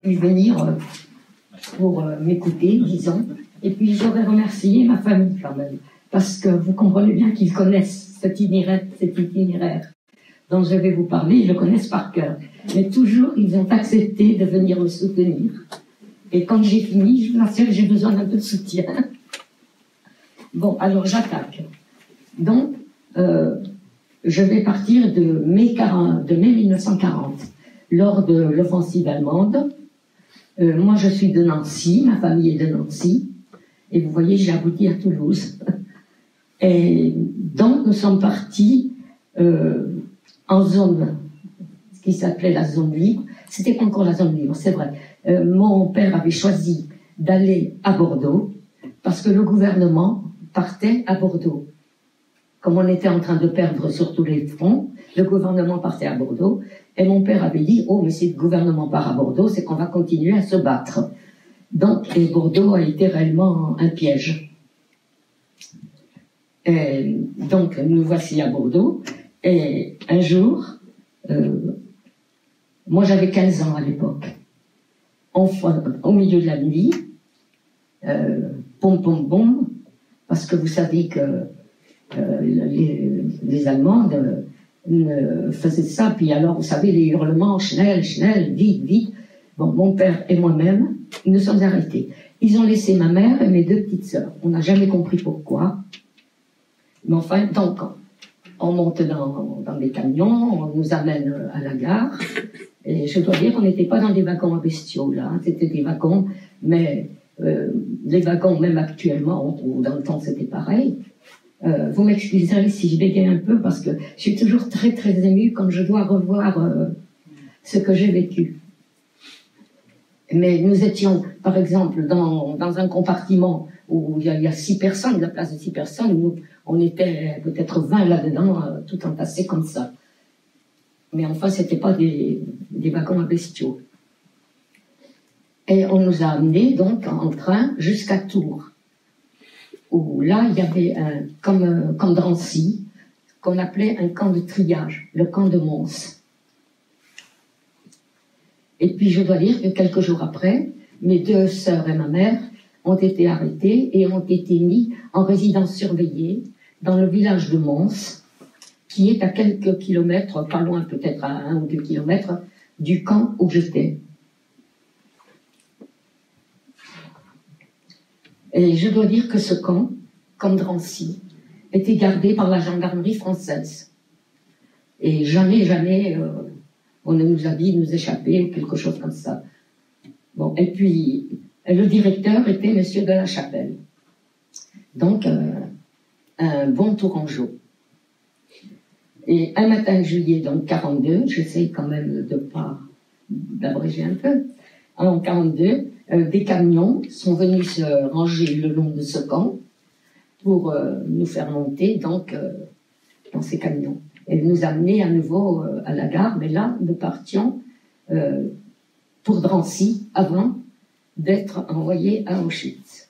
venir pour m'écouter, disons. Et puis j'aurais remercié ma famille quand même, parce que vous comprenez bien qu'ils connaissent cet itinéraire dont je vais vous parler, ils le connaissent par cœur. Mais toujours, ils ont accepté de venir me soutenir. Et quand j'ai fini, je m'assure que j'ai besoin d'un peu de soutien. Bon, alors j'attaque. Donc, je vais partir de mai 1940, lors de l'offensive allemande. Moi, je suis de Nancy, ma famille est de Nancy, et vous voyez, j'ai abouti à Toulouse. Et donc, nous sommes partis en zone, ce qui s'appelait la zone libre. C'était pas encore la zone libre, c'est vrai. Mon père avait choisi d'aller à Bordeaux, parce que le gouvernement partait à Bordeaux. Comme on était en train de perdre sur tous les fronts, le gouvernement partait à Bordeaux, et mon père avait dit « Oh, mais si le gouvernement part à Bordeaux, c'est qu'on va continuer à se battre. » Donc, et Bordeaux a été réellement un piège. Et donc, nous voici à Bordeaux, et un jour, moi j'avais 15 ans à l'époque, enfin, au milieu de la nuit, pom pom pom, parce que vous savez que les Allemands faisaient ça, puis alors vous savez les hurlements, Schnell, Schnell, vite, vite. Bon, mon père et moi-même, nous sommes arrêtés. Ils ont laissé ma mère et mes deux petites sœurs. On n'a jamais compris pourquoi. Mais enfin, donc, on monte dans des camions, on nous amène à la gare. Et je dois dire qu'on n'était pas dans des wagons à bestiaux, là. Hein. C'était des wagons, mais les wagons, même actuellement, ou dans le temps, c'était pareil. Vous m'excuserez si je bégaye un peu, parce que je suis toujours très, très émue quand je dois revoir ce que j'ai vécu. Mais nous étions, par exemple, dans un compartiment où il y a 6 personnes, la place de 6 personnes, nous, on était peut-être 20 là-dedans, tout entassés comme ça. Mais enfin, c'était pas des wagons à bestiaux. Et on nous a amenés, donc, en train jusqu'à Tours, où là, il y avait comme Drancy, qu'on appelait un camp de triage, le camp de Mons. Et puis, je dois dire que quelques jours après, mes 2 sœurs et ma mère ont été arrêtés et ont été mis en résidence surveillée dans le village de Mons, qui est à quelques kilomètres, pas loin, peut-être à 1 ou 2 kilomètres, du camp où j'étais. Et je dois dire que ce camp, comme Drancy, était gardé par la gendarmerie française. Et jamais, jamais, on ne nous a dit de nous échapper ou quelque chose comme ça. Bon, et puis, le directeur était Monsieur de la Chapelle. Donc, un bon tourangeau. Et un matin de juillet, donc 42, j'essaie quand même d'abréger un peu, en 42, des camions sont venus se ranger le long de ce camp pour nous faire monter donc dans ces camions et nous amener à nouveau à la gare. Mais là, nous partions pour Drancy avant d'être envoyés à Auschwitz.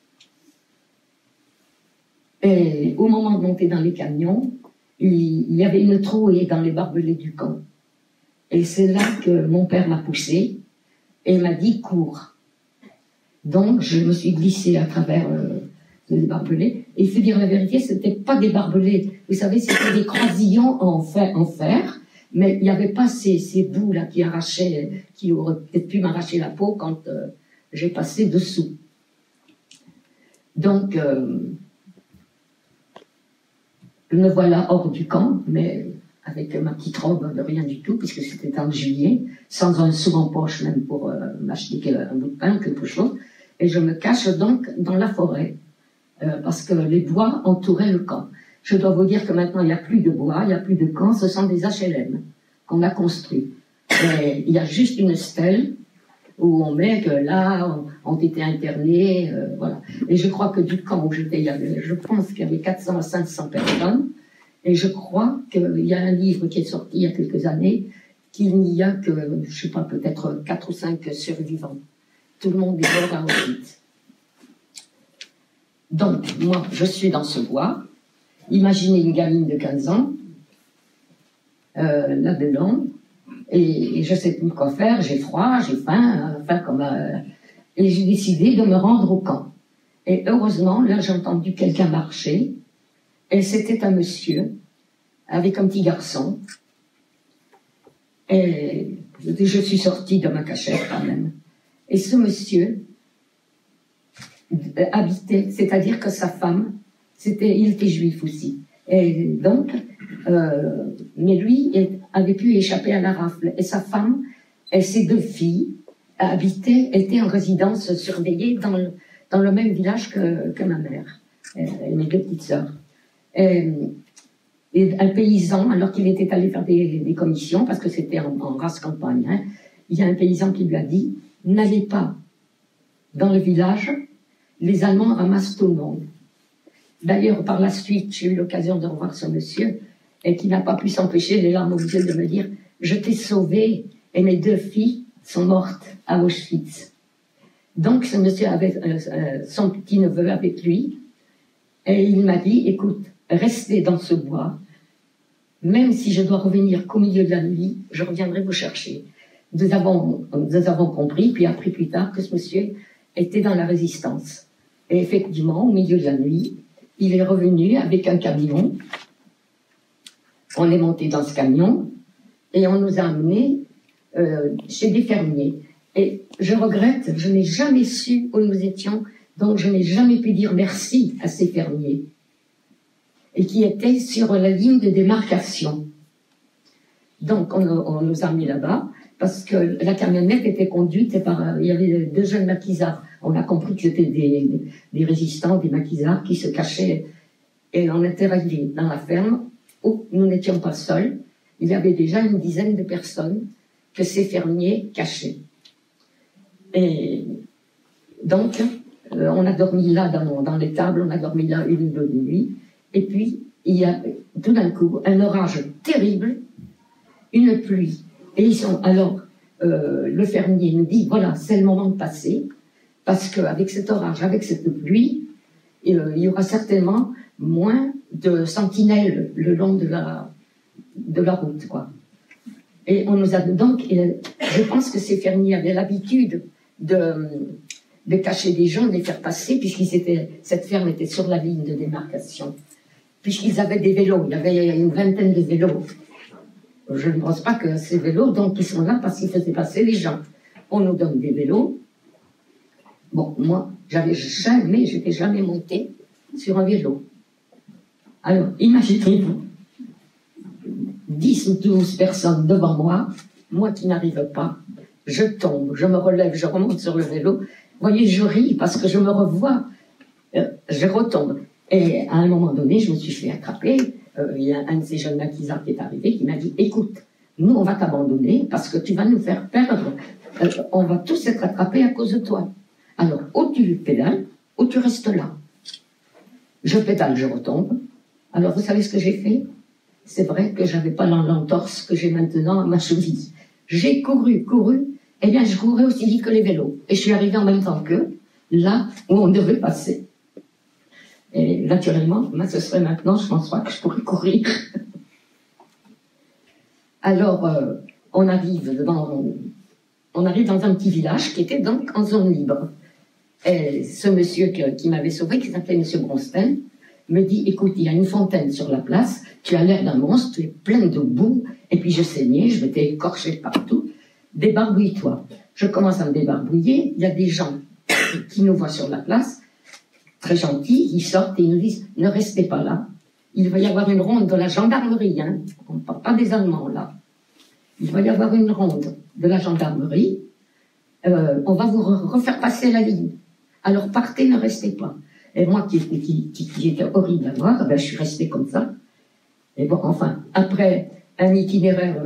Et au moment de monter dans les camions, il y avait une trouée dans les barbelés du camp. Et c'est là que mon père m'a poussé et m'a dit « cours ». Donc, je me suis glissée à travers les barbelés. Et il faut dire la vérité, c'était pas des barbelés. Vous savez, c'était des croisillons en fer, mais il n'y avait pas ces bouts-là qui auraient peut-être pu m'arracher la peau quand j'ai passé dessous. Donc, me voilà hors du camp, mais avec ma petite robe de rien du tout, puisque c'était en juillet, sans un sou en poche même pour m'acheter un bout de pain, quelque chose. Et je me cache donc dans la forêt, parce que les bois entouraient le camp. Je dois vous dire que maintenant, il n'y a plus de bois, il n'y a plus de camp, ce sont des HLM qu'on a construits. Et il y a juste une stèle où on met que là, ont été internés, voilà. Et je crois que du camp où j'étais, je pense qu'il y avait 400 à 500 personnes, et je crois qu'il y a un livre qui est sorti il y a quelques années, qu'il n'y a que, je sais pas, peut-être 4 ou 5 survivants. Tout le monde est mort à Auschwitz. Donc, moi, je suis dans ce bois. Imaginez une gamine de 15 ans, là-dedans, Et je ne sais plus quoi faire, j'ai froid, j'ai faim, et j'ai décidé de me rendre au camp. Et heureusement, là, j'ai entendu quelqu'un marcher, et c'était un monsieur, avec un petit garçon. Et je suis sortie de ma cachette quand même. Et ce monsieur habitait, c'est-à-dire que sa femme, il était juif aussi. Et donc, mais lui avait pu échapper à la rafle. Et sa femme et ses 2 filles étaient en résidence surveillée dans le même village que ma mère, et mes 2 petites sœurs. Et un paysan, alors qu'il était allé faire des commissions, parce que c'était en race campagne, hein, il y a un paysan qui lui a dit « N'allez pas dans le village, les Allemands ramassent tout le monde. » D'ailleurs, par la suite, j'ai eu l'occasion de revoir ce monsieur, et qui n'a pas pu s'empêcher, les larmes aux yeux, de me dire « Je t'ai sauvé, et mes 2 filles sont mortes à Auschwitz. » Donc, ce monsieur avait son petit-neveu avec lui, et il m'a dit « Écoute, restez dans ce bois, même si je dois revenir qu'au milieu de la nuit, je reviendrai vous chercher. » Nous avons compris, puis appris plus tard, que ce monsieur était dans la résistance. Et effectivement, au milieu de la nuit, il est revenu avec un camion. On est monté dans ce camion et on nous a amenés chez des fermiers. Et je regrette, je n'ai jamais su où nous étions, donc je n'ai jamais pu dire merci à ces fermiers. Et qui étaient sur la ligne de démarcation. Donc on nous a amenés là-bas, parce que la camionnette était conduite par... Il y avait 2 jeunes maquisards. On a compris que c'était des résistants, des maquisards qui se cachaient. Et on était arrivés dans la ferme où nous n'étions pas seuls. Il y avait déjà une dizaine de personnes que ces fermiers cachaient. Et donc, on a dormi là dans les tables, on a dormi là 1 ou 2 nuits. Et puis, il y a tout d'un coup un orage terrible, une pluie. Et le fermier nous dit, voilà, c'est le moment de passer, parce qu'avec cet orage, avec cette pluie, il y aura certainement moins de sentinelles le long de la route, quoi. Et on nous a donc, je pense que ces fermiers avaient l'habitude de cacher des gens, de les faire passer, cette ferme était sur la ligne de démarcation, puisqu'ils avaient des vélos, il y avait une vingtaine de vélos. Je ne pense pas que ces vélos, donc, ils sont là parce qu'ils faisaient passer les gens. On nous donne des vélos. Bon, moi, j'étais jamais montée sur un vélo. Alors, imaginez-vous, 10 ou 12 personnes devant moi qui n'arrive pas, je tombe, je me relève, je remonte sur le vélo. Vous voyez, je ris parce que je me revois, je retombe. Et à un moment donné, je me suis fait attraper. Il y a un de ces jeunes maquisards qui est arrivé, qui m'a dit « Écoute, nous, on va t'abandonner parce que tu vas nous faire perdre. On va tous être attrapés à cause de toi. Alors, ou tu pédales, ou tu restes là. » Je pédale, je retombe. Alors, vous savez ce que j'ai fait? C'est vrai que je n'avais pas l'entorse que j'ai maintenant à ma cheville. J'ai couru. Eh bien, je courais aussi vite que les vélos. Et je suis arrivée en même temps qu'eux, là où on devait passer. Et naturellement, moi, ce serait maintenant, je ne pense pas que je pourrais courir. Alors, on arrive dans un petit village qui était donc en zone libre. Et ce monsieur qui m'avait sauvé, qui s'appelait monsieur Bronstein, me dit, écoute, il y a une fontaine sur la place, tu as l'air d'un monstre, tu es plein de boue, et puis je saignais, je m'étais écorché partout, débarbouille-toi. Je commence à me débarbouiller, il y a des gens qui nous voient sur la place, très gentils, ils sortent et ils nous disent, ne restez pas là, il va y avoir une ronde de la gendarmerie, hein. On ne parle pas des Allemands là, il va y avoir une ronde de la gendarmerie, on va vous refaire passer la ligne. Alors partez, ne restez pas. Et moi, qui était horrible à voir, ben, je suis restée comme ça. Et bon, enfin, après un itinéraire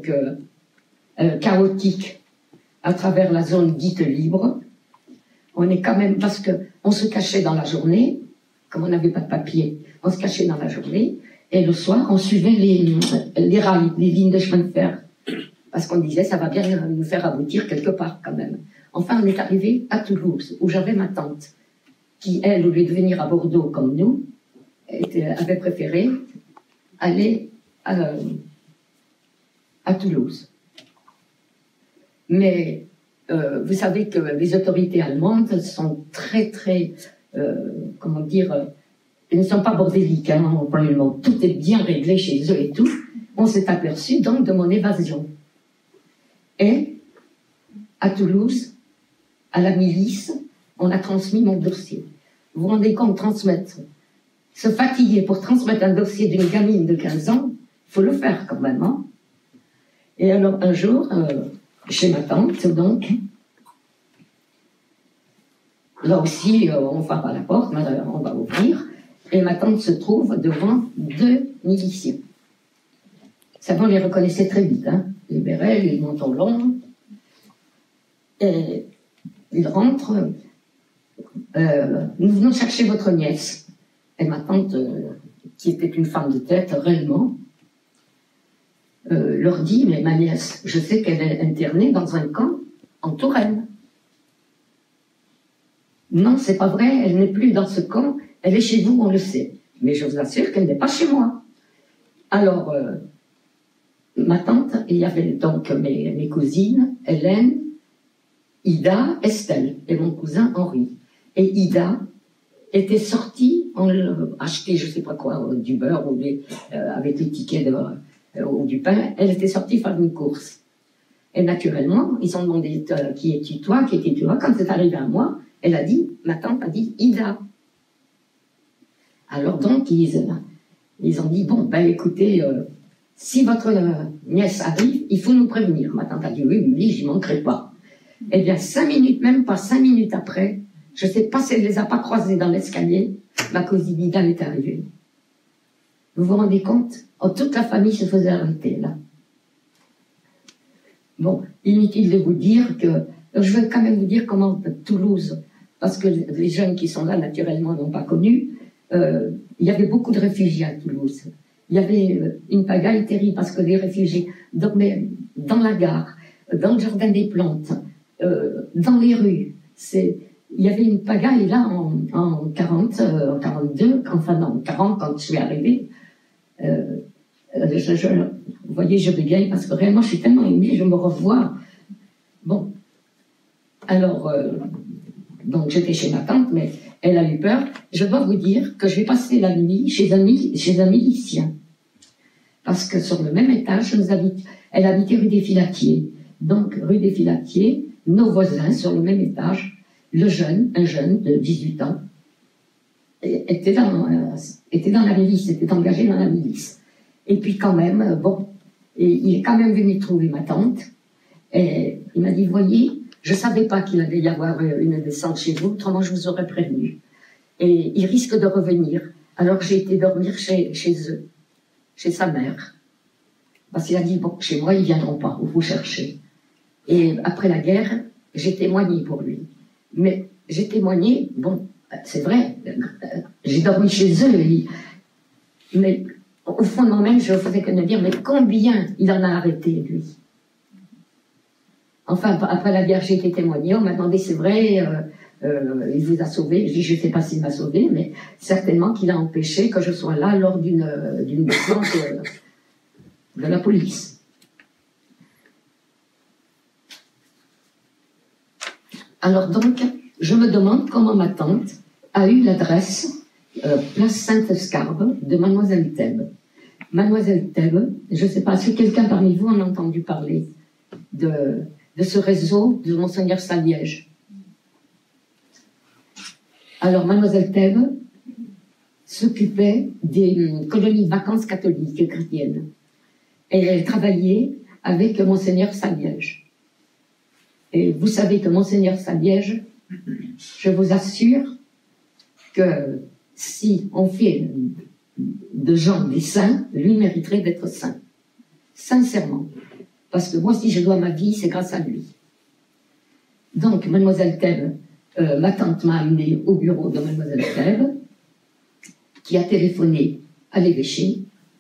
chaotique à travers la zone dite libre, on est quand même, parce qu'on se cachait dans la journée, comme on n'avait pas de papier, on se cachait dans la journée, et le soir, on suivait les rails, les lignes de chemin de fer, parce qu'on disait, ça va bien nous faire aboutir quelque part quand même. Enfin, on est arrivé à Toulouse, où j'avais ma tante, qui, elle, au lieu de venir à Bordeaux comme nous, avait préféré aller à Toulouse. Mais vous savez que les autorités allemandes sont très, comment dire, ils ne sont pas bordéliques, hein, on prend le mot. Tout est bien réglé chez eux et tout. On s'est aperçu donc de mon évasion. Et à Toulouse, à la milice, on a transmis mon dossier. Vous vous rendez compte, transmettre, se fatiguer pour transmettre un dossier d'une gamine de 15 ans, il faut le faire quand même. Hein. Et alors un jour, chez ma tante, donc, là aussi, on frappe à la porte, on va ouvrir, et ma tante se trouve devant 2 miliciens. Ça, on les reconnaissait très vite, hein, les bérets, les manteaux longs, et ils rentrent, nous venons chercher votre nièce. Et ma tante, qui était une femme de tête, réellement, leur dit, mais ma nièce, je sais qu'elle est internée dans un camp en Touraine. Non, c'est pas vrai, elle n'est plus dans ce camp, elle est chez vous, on le sait. Mais je vous assure qu'elle n'est pas chez moi. Alors, ma tante, il y avait donc mes cousines, Hélène, Ida, Estelle, et mon cousin Henri. Et Ida était sortie, on achetait je sais pas quoi, du beurre ou avec les tickets ou du pain, elle était sortie faire une course. Et naturellement, ils ont demandé qui es-tu toi, qui es-tu toi. Quand c'est arrivé à moi, elle a dit, ma tante a dit Ida. Alors donc, ils ont dit, bon, ben écoutez, si votre nièce arrive, il faut nous prévenir. Ma tante a dit, oui, j'y manquerai pas. Eh bien, 5 minutes, même pas 5 minutes après, je ne sais pas si elle ne les a pas croisés dans l'escalier, ma cousine Ida est arrivée. Vous vous rendez compte? Oh, toute la famille se faisait arrêter, là. Bon, inutile de vous dire que... Je vais quand même vous dire comment Toulouse, parce que les jeunes qui sont là, naturellement, n'ont pas connu, il y avait beaucoup de réfugiés à Toulouse. Il y avait une pagaille terrible, parce que les réfugiés dormaient dans la gare, dans le jardin des plantes, dans les rues. Il y avait une pagaille là en 40, en 42, enfin non, en 40 quand je suis arrivée. Vous voyez, je bégaye parce que réellement je suis tellement émue, je me revois. Bon, alors, donc j'étais chez ma tante, mais elle a eu peur. Je dois vous dire que je vais passer la nuit chez un milicien. Parce que sur le même étage, elle habitait rue des Filatiers. Donc, rue des Filatiers, nos voisins sur le même étage, un jeune de 18 ans, était dans la milice, était engagé dans la milice. Et puis quand même, bon, il est quand même venu trouver ma tante, et il m'a dit, voyez, je ne savais pas qu'il allait y avoir une descente chez vous, autrement je vous aurais prévenu. Et il risque de revenir. Alors j'ai été dormir chez eux, chez sa mère. Parce qu'il a dit, bon, chez moi, ils ne viendront pas, vous cherchez. Et après la guerre, j'ai témoigné pour lui. Mais j'ai témoigné, bon, c'est vrai, j'ai dormi chez eux, mais au fond de moi-même, je faisais que de me dire, mais combien il en a arrêté, lui? Enfin, après la guerre, j'ai été témoigné, on m'a demandé, c'est vrai, il vous a sauvé. Je dis, je ne sais pas s'il m'a sauvé, mais certainement qu'il a empêché que je sois là lors d'une descente de la police. Alors donc, je me demande comment ma tante a eu l'adresse place Sainte-Scarbe de Mademoiselle Thèbes. Mademoiselle Thèbes, je ne sais pas, si quelqu'un parmi vous en a entendu parler de ce réseau de Monseigneur Saliège. Alors, Mademoiselle Thèbes s'occupait des colonies de vacances catholiques et chrétiennes. Et elle travaillait avec Monseigneur Saliège. Et vous savez que Monseigneur Saliège, je vous assure que si on fait de gens des saints, lui mériterait d'être saint. Sincèrement. Parce que moi, si je dois ma vie, c'est grâce à lui. Donc, Mademoiselle Thèbes, ma tante m'a amenée au bureau de Mademoiselle Thèbes, qui a téléphoné à l'évêché.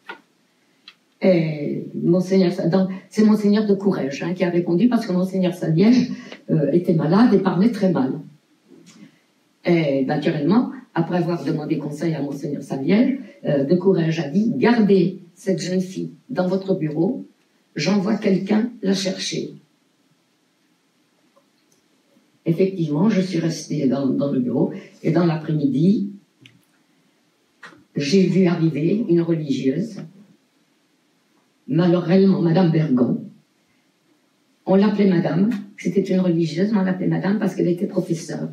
Et c'est Monseigneur de Courrèges qui a répondu parce que Monseigneur Saliège était malade et parlait très mal. Et naturellement, après avoir demandé conseil à Monseigneur Saliège, de Courrèges a dit, gardez cette jeune fille dans votre bureau, j'envoie quelqu'un la chercher. effectivement, je suis restée dans le bureau, et dans l'après-midi, j'ai vu arriver une religieuse, malheureusement Madame Bergon. On l'appelait Madame, c'était une religieuse, mais on l'appelait Madame parce qu'elle était professeure.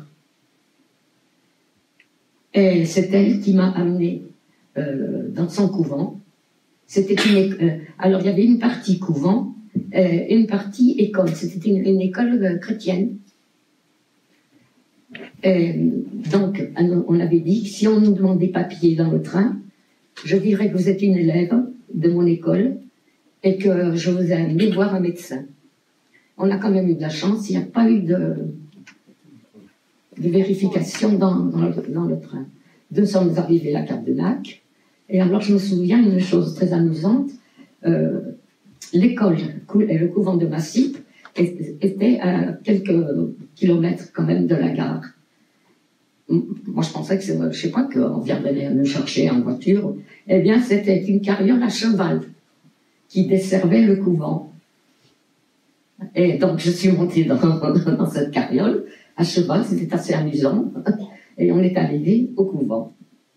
Et c'est elle qui m'a amenée dans son couvent. C'était alors il y avait une partie couvent, une partie école. C'était une école chrétienne. Et donc, on avait dit que si on nous demande des papiers dans le train, je dirais que vous êtes une élève de mon école et que je vous ai amené voir un médecin. On a quand même eu de la chance, il n'y a pas eu de vérification dans le train. Nous sommes arrivés à Cardenac, et alors je me souviens d'une chose très amusante. L'école, le couvent de Massip, était à quelques kilomètres quand même de la gare. Moi je pensais que je sais pas, qu'on viendrait nous chercher en voiture. Eh bien c'était une carriole à cheval qui desservait le couvent. Et donc je suis montée dans cette carriole à cheval, c'était assez amusant. Et on est arrivé au couvent.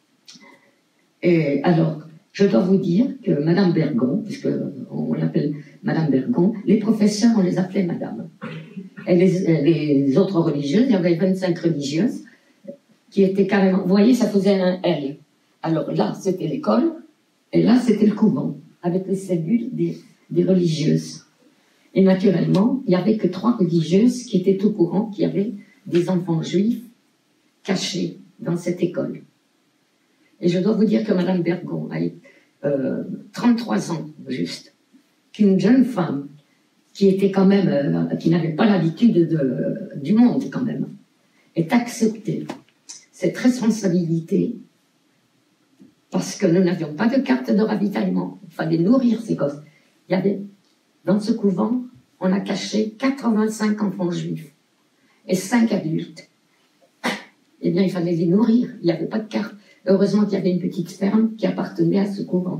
Et alors, je dois vous dire que Madame Bergon, puisqu'on l'appelle Madame Bergon, les professeurs, on les appelait Madame. Et les autres religieuses, il y avait 25 religieuses qui étaient carrément... Vous voyez, ça faisait un L. Alors là, c'était l'école, et là, c'était le couvent, avec les cellules des religieuses. Et naturellement, il n'y avait que 3 religieuses qui étaient au courant qu'il y avait des enfants juifs cachés dans cette école. Et je dois vous dire que Madame Bergon a eu 33 ans, juste, qu'une jeune femme qui était quand même, qui n'avait pas l'habitude du monde quand même, est acceptée cette responsabilité parce que nous n'avions pas de carte de ravitaillement. Il fallait nourrir ces gosses. Il y avait, dans ce couvent, on a caché 85 enfants juifs et 5 adultes. Eh bien, il fallait les nourrir. Il n'y avait pas de carte. Heureusement qu'il y avait une petite ferme qui appartenait à ce couvent.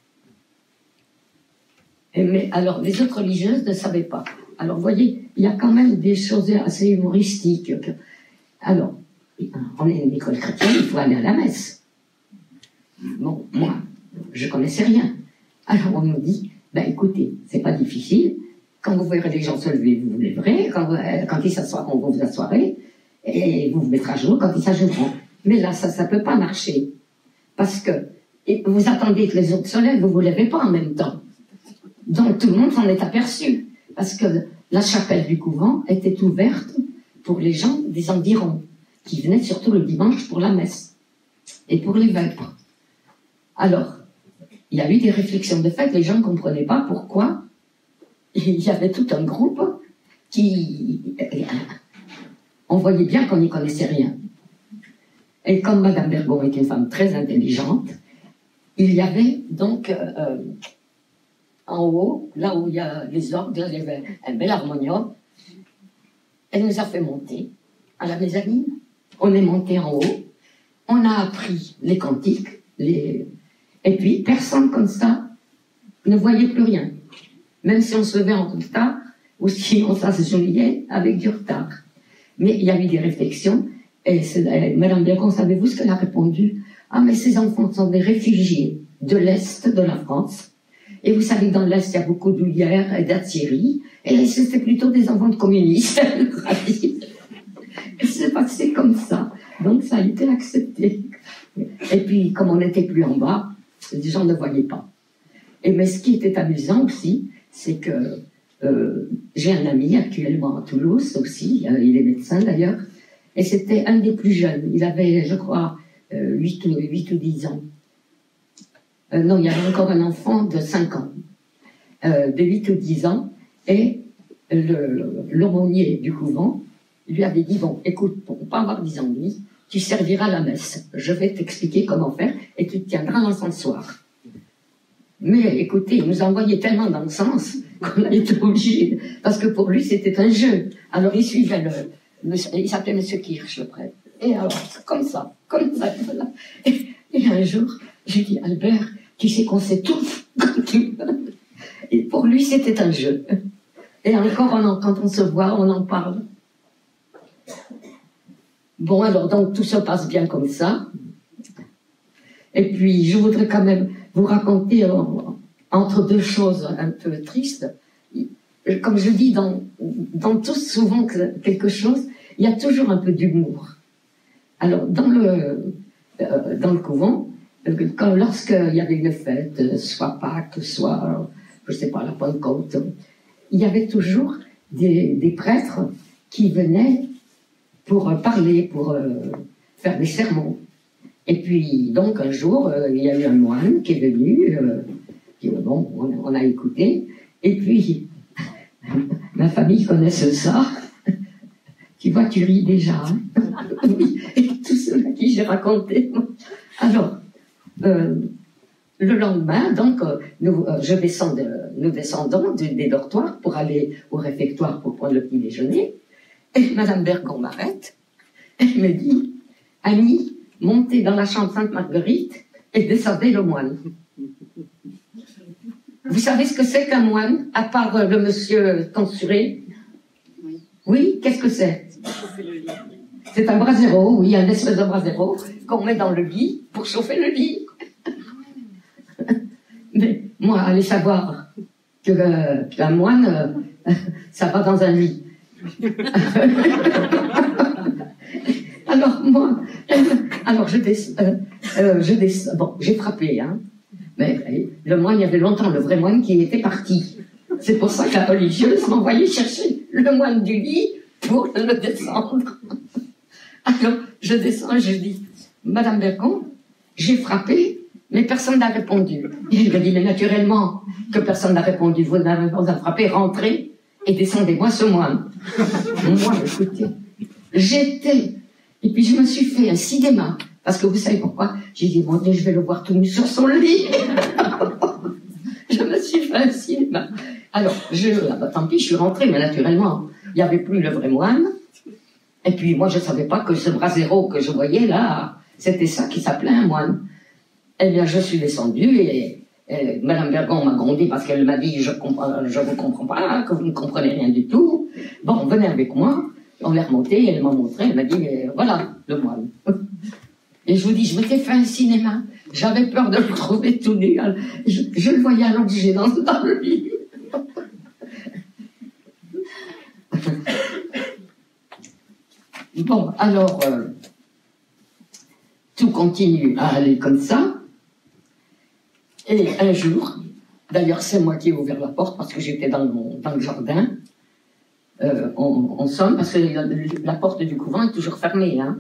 Mais alors, les autres religieuses ne savaient pas. Alors, vous voyez, il y a quand même des choses assez humoristiques. Alors, on est une école chrétienne, il faut aller à la messe. Bon, moi, je connaissais rien. Alors, on nous dit, ben écoutez, c'est pas difficile. Quand vous verrez les gens se lever, vous vous lèverez. Quand ils s'assoiront, vous vous assoirez. Et vous vous mettrez à genoux quand ils s'agenouilleront. Mais là, ça peut pas marcher. Parce que vous attendez que les autres se lèvent, vous vous levez pas en même temps. Donc tout le monde s'en est aperçu. Parce que la chapelle du couvent était ouverte pour les gens des environs, qui venaient surtout le dimanche pour la messe. Et pour les vêpres. Alors, il y a eu des réflexions de fait, les gens ne comprenaient pas pourquoi il y avait tout un groupe qui... On voyait bien qu'on n'y connaissait rien. Et comme Madame Bergon est une femme très intelligente, il y avait donc en haut, là où il y a les orgues, là, il y avait un bel harmonium. Elle nous a fait monter à la mezzanine. On est monté en haut, on a appris les cantiques, et puis personne comme ça ne voyait plus rien. Même si on se levait en retard, ou si on s'agenouillait avec du retard. Mais il y a eu des réflexions, et Madame Bergon, savez-vous ce qu'elle a répondu? Ah, mais ces enfants sont des réfugiés de l'Est de la France. Et vous savez que dans l'Est, il y a beaucoup d'houillères et d'artillerie, et c'était plutôt des enfants de communistes. Et c'est passé comme ça. Donc ça a été accepté. Et puis, comme on n'était plus en bas, les gens ne voyaient pas. Mais ce qui était amusant aussi, c'est que j'ai un ami actuellement à Toulouse aussi, il est médecin d'ailleurs, et c'était un des plus jeunes. Il avait, je crois, 8 ou 10 ans. Non, il y avait encore un enfant de 5 ans, de 8 ou 10 ans, et l'aumônier du couvent lui avait dit, bon, écoute, pour ne pas avoir des ennuis, tu serviras la messe. Je vais t'expliquer comment faire, et tu te tiendras l'encensoir. Mais écoutez, il nous envoyait tellement dans le sens qu'on a été obligé, parce que pour lui c'était un jeu. Alors il suivait il s'appelait Monsieur Kirsch, le prêtre. Et alors, comme ça. Voilà. Et un jour, j'ai dit, Albert, tu sais qu'on s'étouffe. Et pour lui c'était un jeu. Et encore, quand on se voit, on en parle. Bon, alors, donc, tout se passe bien comme ça. Et puis, je voudrais quand même vous raconter, entre deux choses un peu tristes, comme je dis, dans tout souvent quelque chose, il y a toujours un peu d'humour. Alors, dans le couvent, lorsqu'il y avait une fête, soit Pâques, soit, je ne sais pas, la Pentecôte, il y avait toujours des prêtres qui venaient pour parler, pour faire des sermons. Et puis, donc, un jour, il y a eu un moine qui est venu, bon, on a écouté, et puis, ma famille connaissait ça. Tu vois, tu ris déjà. Hein. Oui, et tout cela qui j'ai raconté. Alors, le lendemain, donc, nous descendons des dortoirs pour aller au réfectoire pour prendre le petit déjeuner. Et Madame Bergon m'arrête. Elle me dit, Annie, montez dans la chambre Sainte-Marguerite et descendez le moine. Vous savez ce que c'est qu'un moine, à part le monsieur tonsuré? Oui, qu'est-ce que c'est? C'est un brasero, oui, un espèce de brasero qu'on met dans le lit pour chauffer le lit. Mais moi, allez savoir qu'un moine, ça va dans un lit. Alors je descends, bon, j'ai frappé, hein. Mais le moine, il y avait longtemps le vrai moine qui était parti. C'est pour ça que la religieuse m'envoyait chercher le moine du lit pour le descendre. Alors, je descends et je dis, Madame Bergon, j'ai frappé, mais personne n'a répondu. Et il me dit, mais naturellement que personne n'a répondu, vous n'avez pas frappé, rentrez et descendez-moi ce moine. Moi, écoutez, et puis je me suis fait un cinéma, parce que vous savez pourquoi? J'ai dit, mon Dieu, je vais le voir tout nu sur son lit. Je me suis fait un cinéma. Alors, tant pis, je suis rentrée, mais naturellement, il n'y avait plus le vrai moine. Et puis, moi, je ne savais pas que ce brasero que je voyais là, c'était ça qui s'appelait un moine. Eh bien, je suis descendue et Madame Bergon m'a grondé parce qu'elle m'a dit, je vous comprends pas, que vous ne comprenez rien du tout. Bon, venez avec moi. On est remonté, elle m'a montré, elle m'a dit, voilà, le moine. Et je vous dis, je m'étais fait un cinéma. J'avais peur de le trouver tout nu. Je le voyais allongé dans le lit. Bon, alors, tout continue à aller comme ça. Et un jour, d'ailleurs c'est moi qui ai ouvert la porte parce que j'étais dans le jardin, on sonne parce que la porte du couvent est toujours fermée. Hein.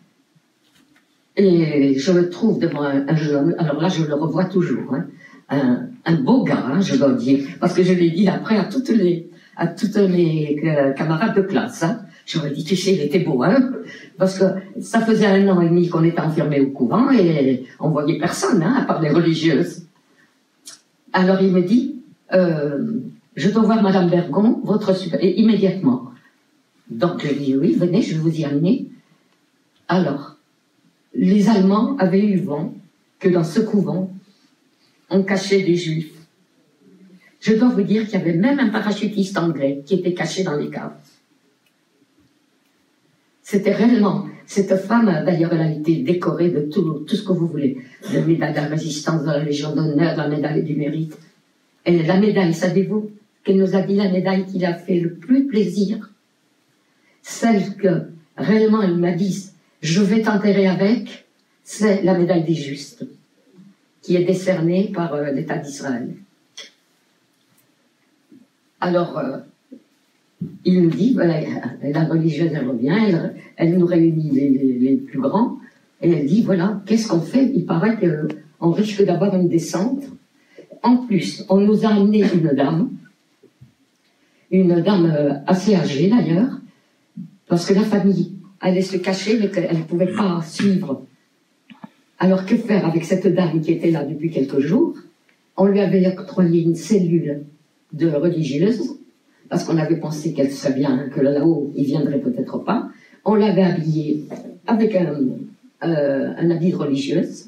Et je me trouve devant un jeune, alors là je le revois toujours, hein, un beau gars, hein, je dois dire, parce que je l'ai dit après à toutes mes camarades de classe. Hein. J'aurais dit, tu sais, il était beau, hein, parce que ça faisait 1 an et demi qu'on était enfermés au couvent et on voyait personne, hein, à part les religieuses. Alors il me dit, je dois voir Madame Bergon, votre super... Et immédiatement. Donc je dis, oui, venez, je vais vous y amener. Alors, les Allemands avaient eu vent que dans ce couvent, on cachait des Juifs. Je dois vous dire qu'il y avait même un parachutiste anglais qui était caché dans les caves. C'était réellement, cette femme, d'ailleurs, elle a été décorée de tout ce que vous voulez. La médaille de la résistance, de la Légion d'honneur, la médaille du mérite. Et la médaille, savez-vous, qu'elle nous a dit la médaille qui l'a fait le plus plaisir, celle que réellement elle m'a dit, je vais t'enterrer avec, c'est la médaille des justes, qui est décernée par l'État d'Israël. Alors, il nous dit, voilà, la religieuse, elle revient, elle nous réunit les plus grands, et elle dit, voilà, qu'est-ce qu'on fait? Il paraît qu'on risque d'avoir une descente. En plus, on nous a amené une dame assez âgée d'ailleurs, parce que la famille allait se cacher, mais qu'elle ne pouvait pas suivre. Alors que faire avec cette dame qui était là depuis quelques jours? On lui avait octroyé une cellule de religieuse, parce qu'on avait pensé qu'elle serait bien, que là-haut, il viendrait peut-être pas. On l'avait habillée avec un habit de religieuse.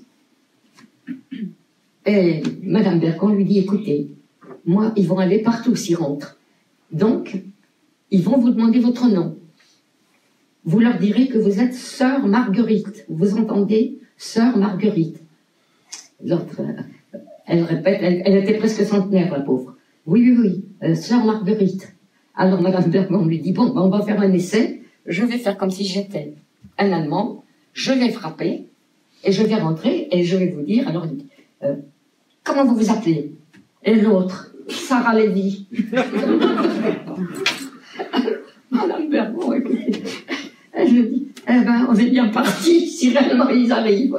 Et Madame Bergon lui dit, écoutez, moi, ils vont aller partout s'ils rentrent. Donc, ils vont vous demander votre nom. vous leur direz que vous êtes sœur Marguerite. Vous entendez? Sœur Marguerite. L'autre, elle répète, elle était presque centenaire, la pauvre. Oui, oui, oui, sœur Marguerite. Alors Madame Bergman lui dit, bon, on va faire un essai, je vais faire comme si j'étais un Allemand, je vais frapper, et je vais rentrer, et je vais vous dire, alors il dit, comment vous vous appelez? Et l'autre, Sarah Lévy. Madame Bergman, écoutez, elle me dit, eh ben, on est bien parti, si réellement ils arrivent.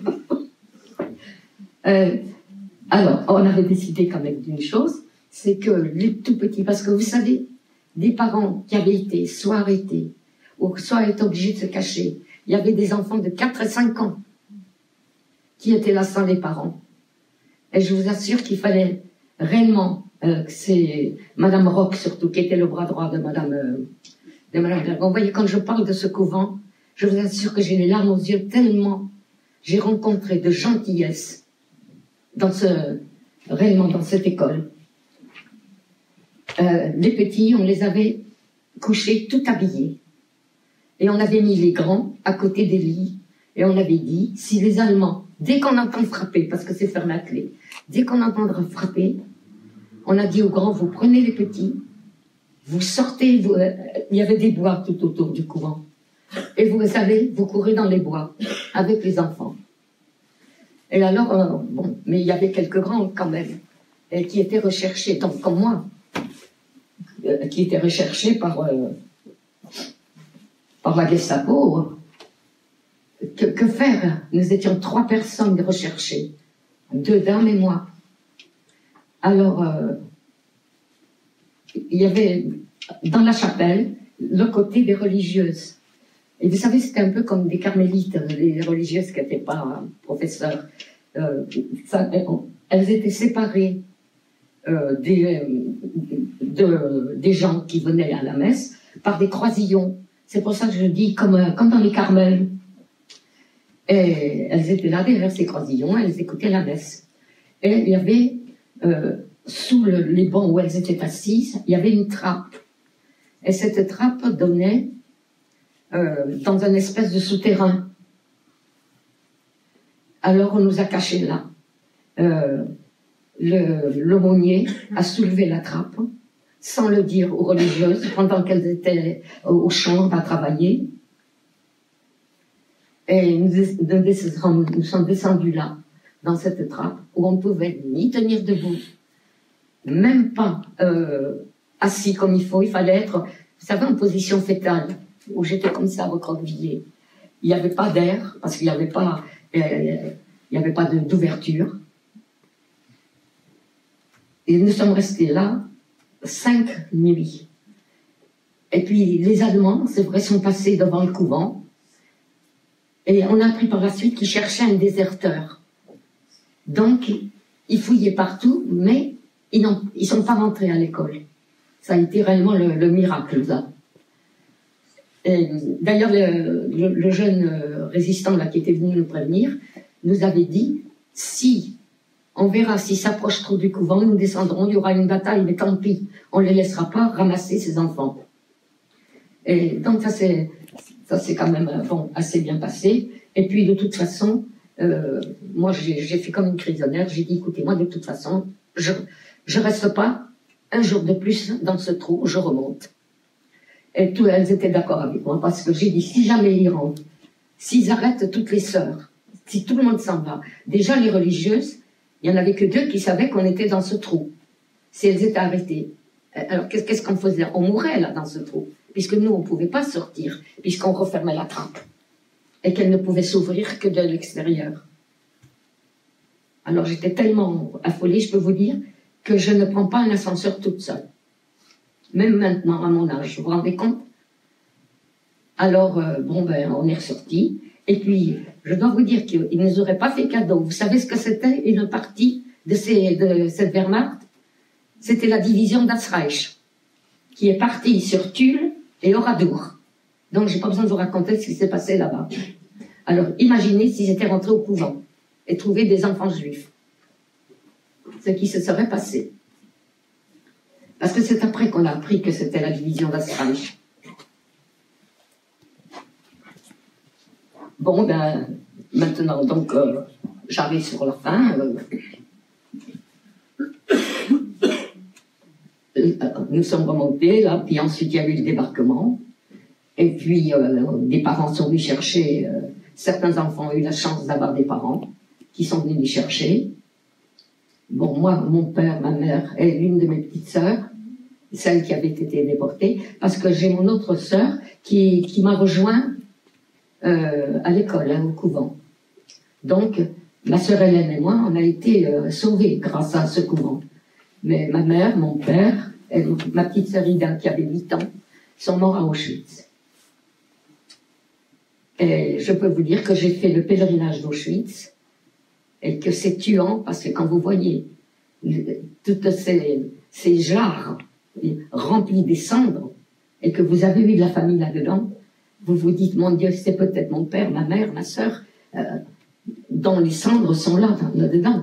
Alors, on avait décidé quand même d'une chose, c'est que les tout petits, parce que vous savez, des parents qui avaient été soit arrêtés, ou soit étaient obligés de se cacher, il y avait des enfants de 4 et 5 ans qui étaient là sans les parents. Et je vous assure qu'il fallait réellement, c'est Madame Roch surtout, qui était le bras droit de Madame Bergman. Vous voyez, quand je parle de ce couvent, je vous assure que j'ai les larmes aux yeux tellement j'ai rencontré de gentillesse réellement dans cette école. Les petits, on les avait couchés tout habillés. Et on avait mis les grands à côté des lits. Et on avait dit, si les Allemands, dès qu'on entend frapper, parce que c'est fermé à clé, dès qu'on entendra frapper, on a dit aux grands, vous prenez les petits, vous sortez, il y avait des bois tout autour du couvent. Et vous allez, vous courez dans les bois avec les enfants. Et alors, bon, mais il y avait quelques grands quand même, qui étaient recherchés, donc comme moi, qui étaient recherchés par la Gestapo. Que faire? Nous étions 3 personnes recherchées, 2 dames et moi. Alors, il y avait dans la chapelle le côté des religieuses. Et vous savez, c'était un peu comme des carmélites, les religieuses qui n'étaient pas professeurs. Elles étaient séparées des gens qui venaient à la messe par des croisillons. C'est pour ça que je dis comme dans les Carmels. Et elles étaient là derrière ces croisillons, elles écoutaient la messe. Et il y avait, sous les bancs où elles étaient assises, il y avait une trappe. Et cette trappe donnait dans un espèce de souterrain. Alors on nous a cachés là. L'aumônier a soulevé la trappe, sans le dire aux religieuses, pendant qu'elles étaient au champ à travailler. Et nous sommes descendus là, dans cette trappe, où on ne pouvait ni tenir debout, même pas assis comme il faut. Il fallait être, vous savez, en position fétale, où j'étais comme ça, recroquevillée. Il n'y avait pas d'air, parce qu'il n'y avait pas, d'ouverture. Et nous sommes restés là 5 nuits. Et puis les Allemands, c'est vrai, sont passés devant le couvent. Et on a appris par la suite qu'ils cherchaient un déserteur. Donc, ils fouillaient partout, mais ils ne sont pas rentrés à l'école. Ça a été réellement le miracle, là. D'ailleurs, le jeune résistant là, qui était venu nous prévenir, nous avait dit, si on verra s'ils s'approchent trop du couvent, nous descendrons, il y aura une bataille, mais tant pis, on ne les laissera pas ramasser ces enfants. Et donc ça c'est quand même bon, assez bien passé. Et puis de toute façon, moi j'ai fait comme une prisonnière, j'ai dit écoutez, moi de toute façon, je reste pas un jour de plus dans ce trou, je remonte. Et elles étaient d'accord avec moi, parce que j'ai dit si jamais ils rentrent, s'ils arrêtent toutes les sœurs, si tout le monde s'en va, déjà les religieuses, il n'y en avait que 2 qui savaient qu'on était dans ce trou. Si elles étaient arrêtées. Alors qu'est-ce qu'on faisait? On mourait là dans ce trou. Puisque nous, on ne pouvait pas sortir, puisqu'on refermait la trappe, et qu'elle ne pouvait s'ouvrir que de l'extérieur. Alors j'étais tellement affolée, je peux vous dire, que je ne prends pas un ascenseur toute seule. Même maintenant, à mon âge, vous vous rendez compte? Alors, on est ressortis, et puis, je dois vous dire qu'ils ne nous auraient pas fait cadeau. Vous savez ce que c'était une partie de cette Wehrmacht? C'était la division d'Asreich, qui est partie sur Tulle et Oradour. Donc, j'ai pas besoin de vous raconter ce qui s'est passé là-bas. Alors, imaginez s'ils étaient rentrés au couvent et trouvé des enfants juifs. Ce qui se serait passé. Parce que c'est après qu'on a appris que c'était la division d'Asreich. Bon, ben, maintenant, donc, j'arrive sur la fin. Nous sommes remontés, là, puis ensuite il y a eu le débarquement. Et puis, des parents sont venus chercher. Certains enfants ont eu la chance d'avoir des parents qui sont venus les chercher. Bon, moi, mon père, ma mère et l'une de mes petites sœurs, celle qui avait été déportée, parce que j'ai mon autre sœur qui m'a rejoint à l'école, hein, au couvent. Donc, ma sœur Hélène et moi, on a été sauvés grâce à ce couvent. Mais ma mère, mon père et ma petite sœur Ida, qui avait 8 ans, sont morts à Auschwitz. Et je peux vous dire que j'ai fait le pèlerinage d'Auschwitz et que c'est tuant parce que quand vous voyez toutes ces jarres remplis des cendres et que vous avez eu de la famille là-dedans, vous vous dites, mon Dieu, c'est peut-être mon père, ma mère, ma sœur, dont les cendres sont là-dedans.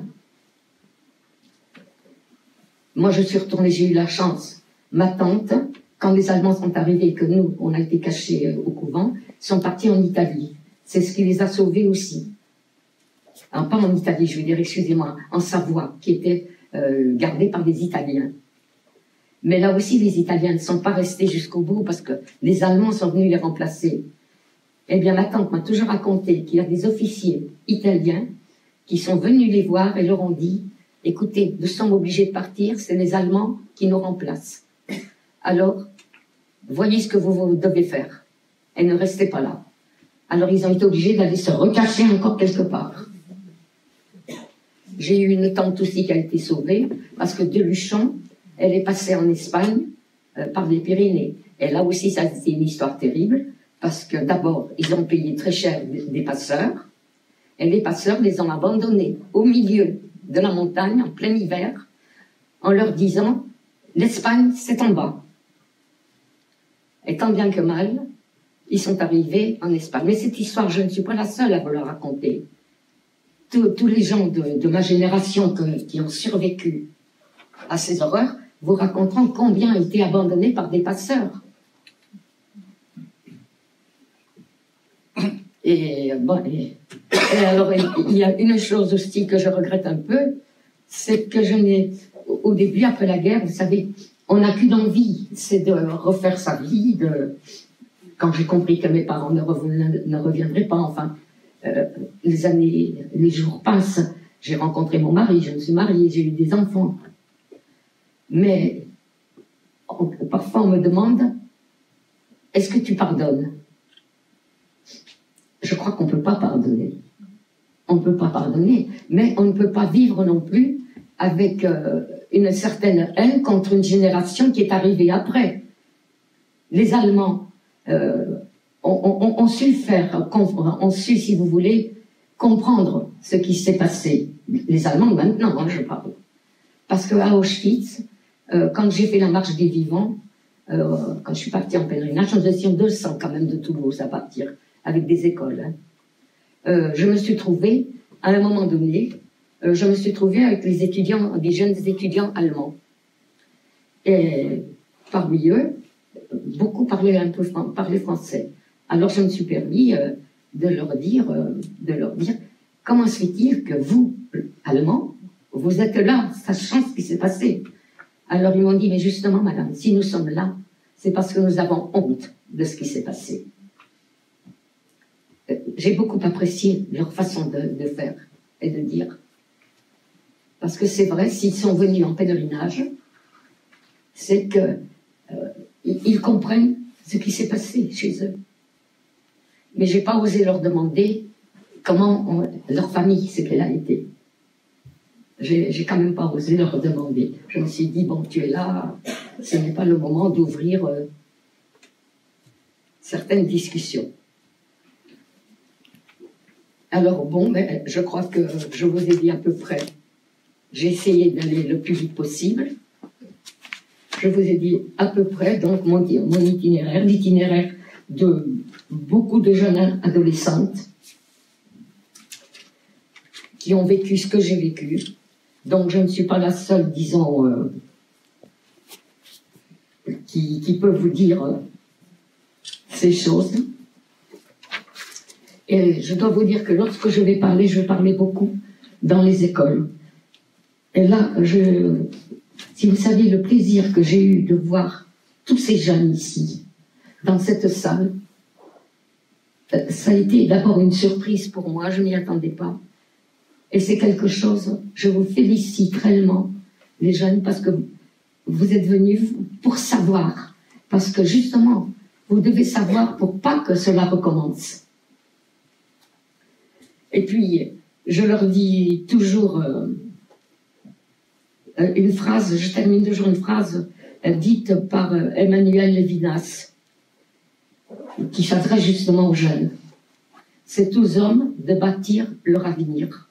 Moi, je suis retournée, j'ai eu la chance. Ma tante, quand les Allemands sont arrivés et que nous, on a été cachés au couvent, sont partis en Italie. C'est ce qui les a sauvés aussi. Alors, pas en Italie, je veux dire, excusez-moi, en Savoie, qui était gardée par des Italiens. Mais là aussi, les Italiens ne sont pas restés jusqu'au bout parce que les Allemands sont venus les remplacer. Eh bien, ma tante m'a toujours raconté qu'il y a des officiers italiens qui sont venus les voir et leur ont dit « Écoutez, nous sommes obligés de partir, c'est les Allemands qui nous remplacent. Alors, voyez ce que vous devez faire. Et ne restez pas là. » Alors, ils ont été obligés d'aller se recacher encore quelque part. J'ai eu une tante aussi qui a été sauvée parce que de Luchon, elle est passée en Espagne par les Pyrénées. Et là aussi, ça a été une histoire terrible parce que d'abord, ils ont payé très cher des passeurs et les passeurs les ont abandonnés au milieu de la montagne en plein hiver en leur disant « l'Espagne, c'est en bas ». Et tant bien que mal, ils sont arrivés en Espagne. Mais cette histoire, je ne suis pas la seule à vous la raconter. Tous les gens de ma génération qui ont survécu à ces horreurs vous raconteront combien ont été abandonnés par des passeurs. Et alors, il y a une chose aussi que je regrette un peu, c'est que je n'ai, au début, après la guerre, vous savez, on n'a qu'une envie, c'est de refaire sa vie. Quand j'ai compris que mes parents ne reviendraient pas, enfin, les années, les jours passent, j'ai rencontré mon mari, je me suis mariée, j'ai eu des enfants. Mais parfois on me demande, est-ce que tu pardonnes? Je crois qu'on ne peut pas pardonner. On ne peut pas pardonner, mais on ne peut pas vivre non plus avec une certaine haine contre une génération qui est arrivée après. Les Allemands ont su faire, ont su, si vous voulez, comprendre ce qui s'est passé. Les Allemands maintenant, hein, je parle. Parce qu'à Auschwitz, quand j'ai fait la marche des vivants, quand je suis partie en pèlerinage, nous étions 200 quand même de Toulouse à partir, avec des écoles. Hein. Je me suis trouvée, à un moment donné, je me suis trouvée avec les étudiants, des jeunes étudiants allemands. Et parmi eux, beaucoup parlaient un peu français. Alors je me suis permis de leur dire, comment se fait-il que vous, Allemands, vous êtes là, sachant ce qui s'est passé? Alors ils m'ont dit, mais justement, madame, si nous sommes là, c'est parce que nous avons honte de ce qui s'est passé. J'ai beaucoup apprécié leur façon de faire et de dire. Parce que c'est vrai, s'ils sont venus en pèlerinage, c'est que ils comprennent ce qui s'est passé chez eux. Mais j'ai pas osé leur demander comment leur famille, ce qu'elle a été. J'ai quand même pas osé leur demander. Je me suis dit, bon, tu es là, ce n'est pas le moment d'ouvrir certaines discussions. Alors bon, mais je crois que je vous ai dit à peu près. J'ai essayé d'aller le plus vite possible. Je vous ai dit à peu près donc mon itinéraire, l'itinéraire de beaucoup de jeunes adolescentes qui ont vécu ce que j'ai vécu. Donc je ne suis pas la seule, disons, qui peut vous dire ces choses. Et je dois vous dire que lorsque je vais parler beaucoup dans les écoles. Et là, si vous saviez le plaisir que j'ai eu de voir tous ces jeunes ici, dans cette salle, ça a été d'abord une surprise pour moi, je n'y attendais pas. Et c'est quelque chose, je vous félicite réellement, les jeunes, parce que vous êtes venus pour savoir. Parce que justement, vous devez savoir pour pas que cela recommence. Et puis, je leur dis toujours une phrase, je termine toujours une phrase dite par Emmanuel Lévinas, qui s'adresse justement aux jeunes. C'est aux hommes de bâtir leur avenir.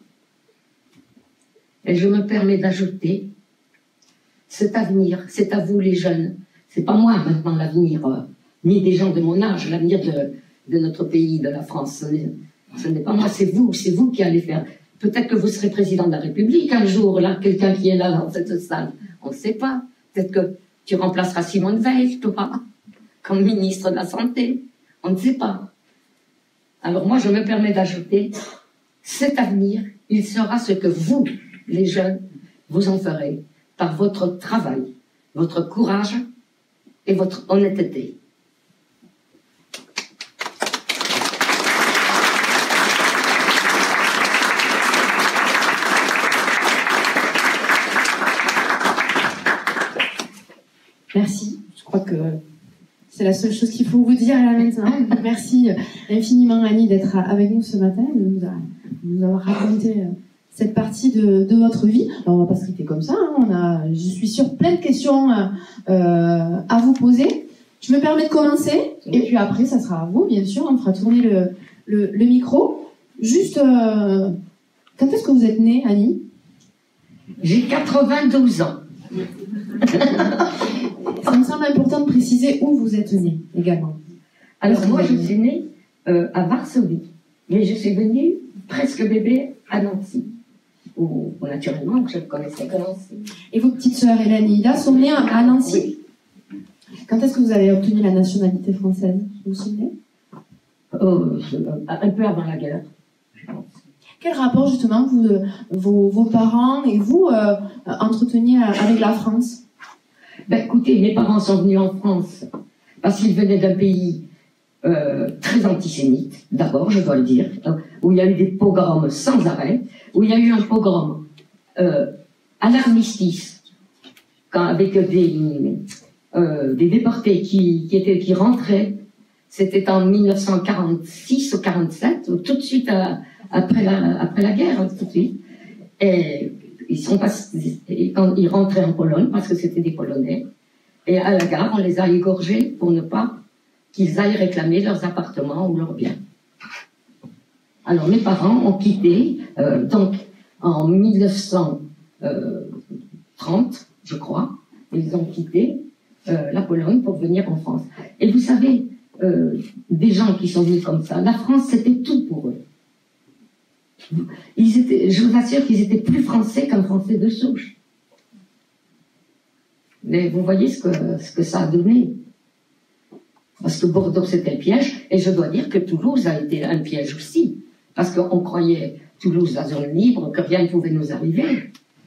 Et je me permets d'ajouter, cet avenir, c'est à vous les jeunes. C'est pas moi maintenant l'avenir, ni des gens de mon âge, l'avenir de notre pays, de la France. Ce n'est pas moi, c'est vous qui allez faire. Peut-être que vous serez président de la République un jour, là, quelqu'un qui est là dans cette salle. On ne sait pas. Peut-être que tu remplaceras Simone Veil, toi, comme ministre de la Santé. On ne sait pas. Alors moi, je me permets d'ajouter, cet avenir, il sera ce que vous, les jeunes, vous en ferez par votre travail, votre courage et votre honnêteté. Merci. Je crois que c'est la seule chose qu'il faut vous dire là maintenant. Merci infiniment Annie d'être avec nous ce matin, de nous avoir raconté cette partie de votre vie. Alors on va pas se quitter comme ça. Je suis sûre, plein de questions à vous poser. Je me permets de commencer et puis après ça sera à vous, bien sûr. On fera tourner le micro. Juste, quand est-ce que vous êtes née, Annie? J'ai 92 ans. Ça me semble important de préciser où vous êtes née également. Alors moi je suis née à Varsovie, mais je suis venue presque bébé à Nancy, où naturellement je ne connaissais que Nancy. Et vos petites sœurs Hélène et Ida sont nées à Nancy? Oui. Quand est-ce que vous avez obtenu la nationalité française? Vous vous souvenez? Un peu avant la guerre, je pense. Quel rapport justement vos parents et vous entreteniez avec la France? Ben, écoutez, mes parents sont venus en France parce qu'ils venaient d'un pays très antisémite, d'abord, je dois le dire, où il y a eu des pogroms sans arrêt, où il y a eu un pogrom à l'armistice, avec des déportés qui rentraient. C'était en 1946 ou 47, ou tout de suite après la guerre, tout de suite. Et quand ils rentraient en Pologne, parce que c'était des Polonais, et à la gare, on les a égorgés pour ne pas qu'ils aillent réclamer leurs appartements ou leurs biens. Alors mes parents ont quitté, donc en 1930, je crois, ils ont quitté la Pologne pour venir en France. Et vous savez, des gens qui sont venus comme ça, la France c'était tout pour eux. Je vous assure qu'ils étaient plus français qu'un français de souche. Mais vous voyez ce que ça a donné. Parce que Bordeaux c'était le piège, et je dois dire que Toulouse a été un piège aussi. Parce qu'on croyait Toulouse la zone libre, que rien ne pouvait nous arriver.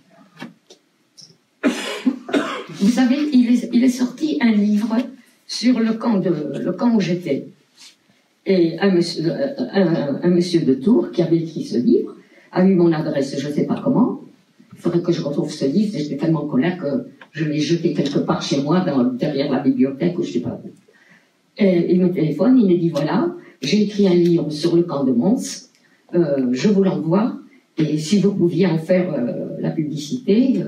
Vous savez, il est sorti un livre sur le camp où j'étais. Et un monsieur de Tours qui avait écrit ce livre a eu mon adresse, je ne sais pas comment. Il faudrait que je retrouve ce livre. J'étais tellement en colère que je l'ai jeté quelque part chez moi, derrière la bibliothèque, ou je ne sais pas où. Et il me téléphone, il me dit voilà, j'ai écrit un livre sur le camp de Mons, je vous l'envoie, et si vous pouviez en faire la publicité,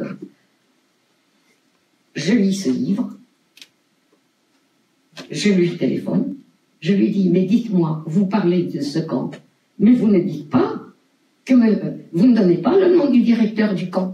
je lis ce livre, je lui téléphone. Je lui dis, mais dites-moi, vous parlez de ce camp, mais vous ne dites pas vous ne donnez pas le nom du directeur du camp.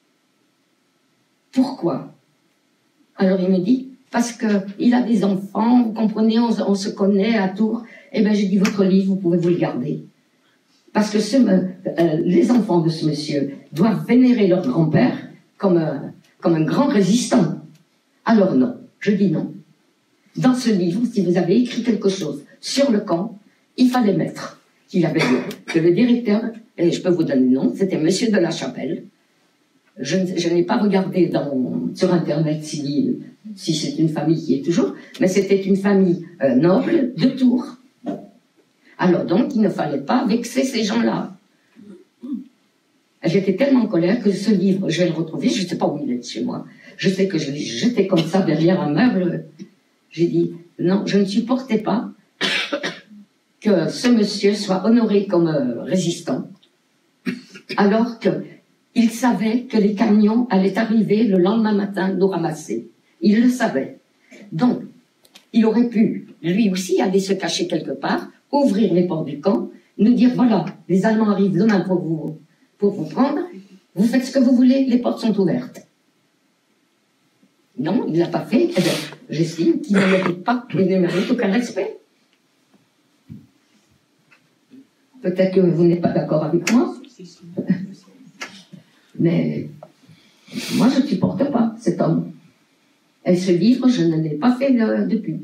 Pourquoi? Alors il me dit, parce qu'il a des enfants, vous comprenez, on se connaît à Tours. Eh bien j'ai dit, votre livre, vous pouvez vous le garder. Parce que les enfants de ce monsieur doivent vénérer leur grand-père comme un grand résistant. Alors non, je dis non. Dans ce livre, si vous avez écrit quelque chose sur le camp, il fallait mettre qu'il avait que le directeur, et je peux vous donner le nom, c'était Monsieur de la Chapelle. Je n'ai pas regardé sur Internet si c'est une famille qui est toujours, mais c'était une famille noble de Tours. Alors donc, il ne fallait pas vexer ces gens-là. J'étais tellement en colère que ce livre, je vais le retrouver, je ne sais pas où il est chez moi. Je sais que je l'ai jeté comme ça derrière un meuble. J'ai dit, non, je ne supportais pas que ce monsieur soit honoré comme résistant, alors qu'il savait que les camions allaient arriver le lendemain matin nous ramasser. Il le savait. Donc, il aurait pu, lui aussi, aller se cacher quelque part, ouvrir les portes du camp, nous dire, voilà, les Allemands arrivent demain pour vous prendre, vous faites ce que vous voulez, les portes sont ouvertes. Non, il ne l'a pas fait. Eh bien, j'estime qu'il ne mérite pas, il ne mérite aucun respect. Peut-être que vous n'êtes pas d'accord avec moi, mais moi je ne supporte pas cet homme. Et ce livre, je ne l'ai pas fait depuis.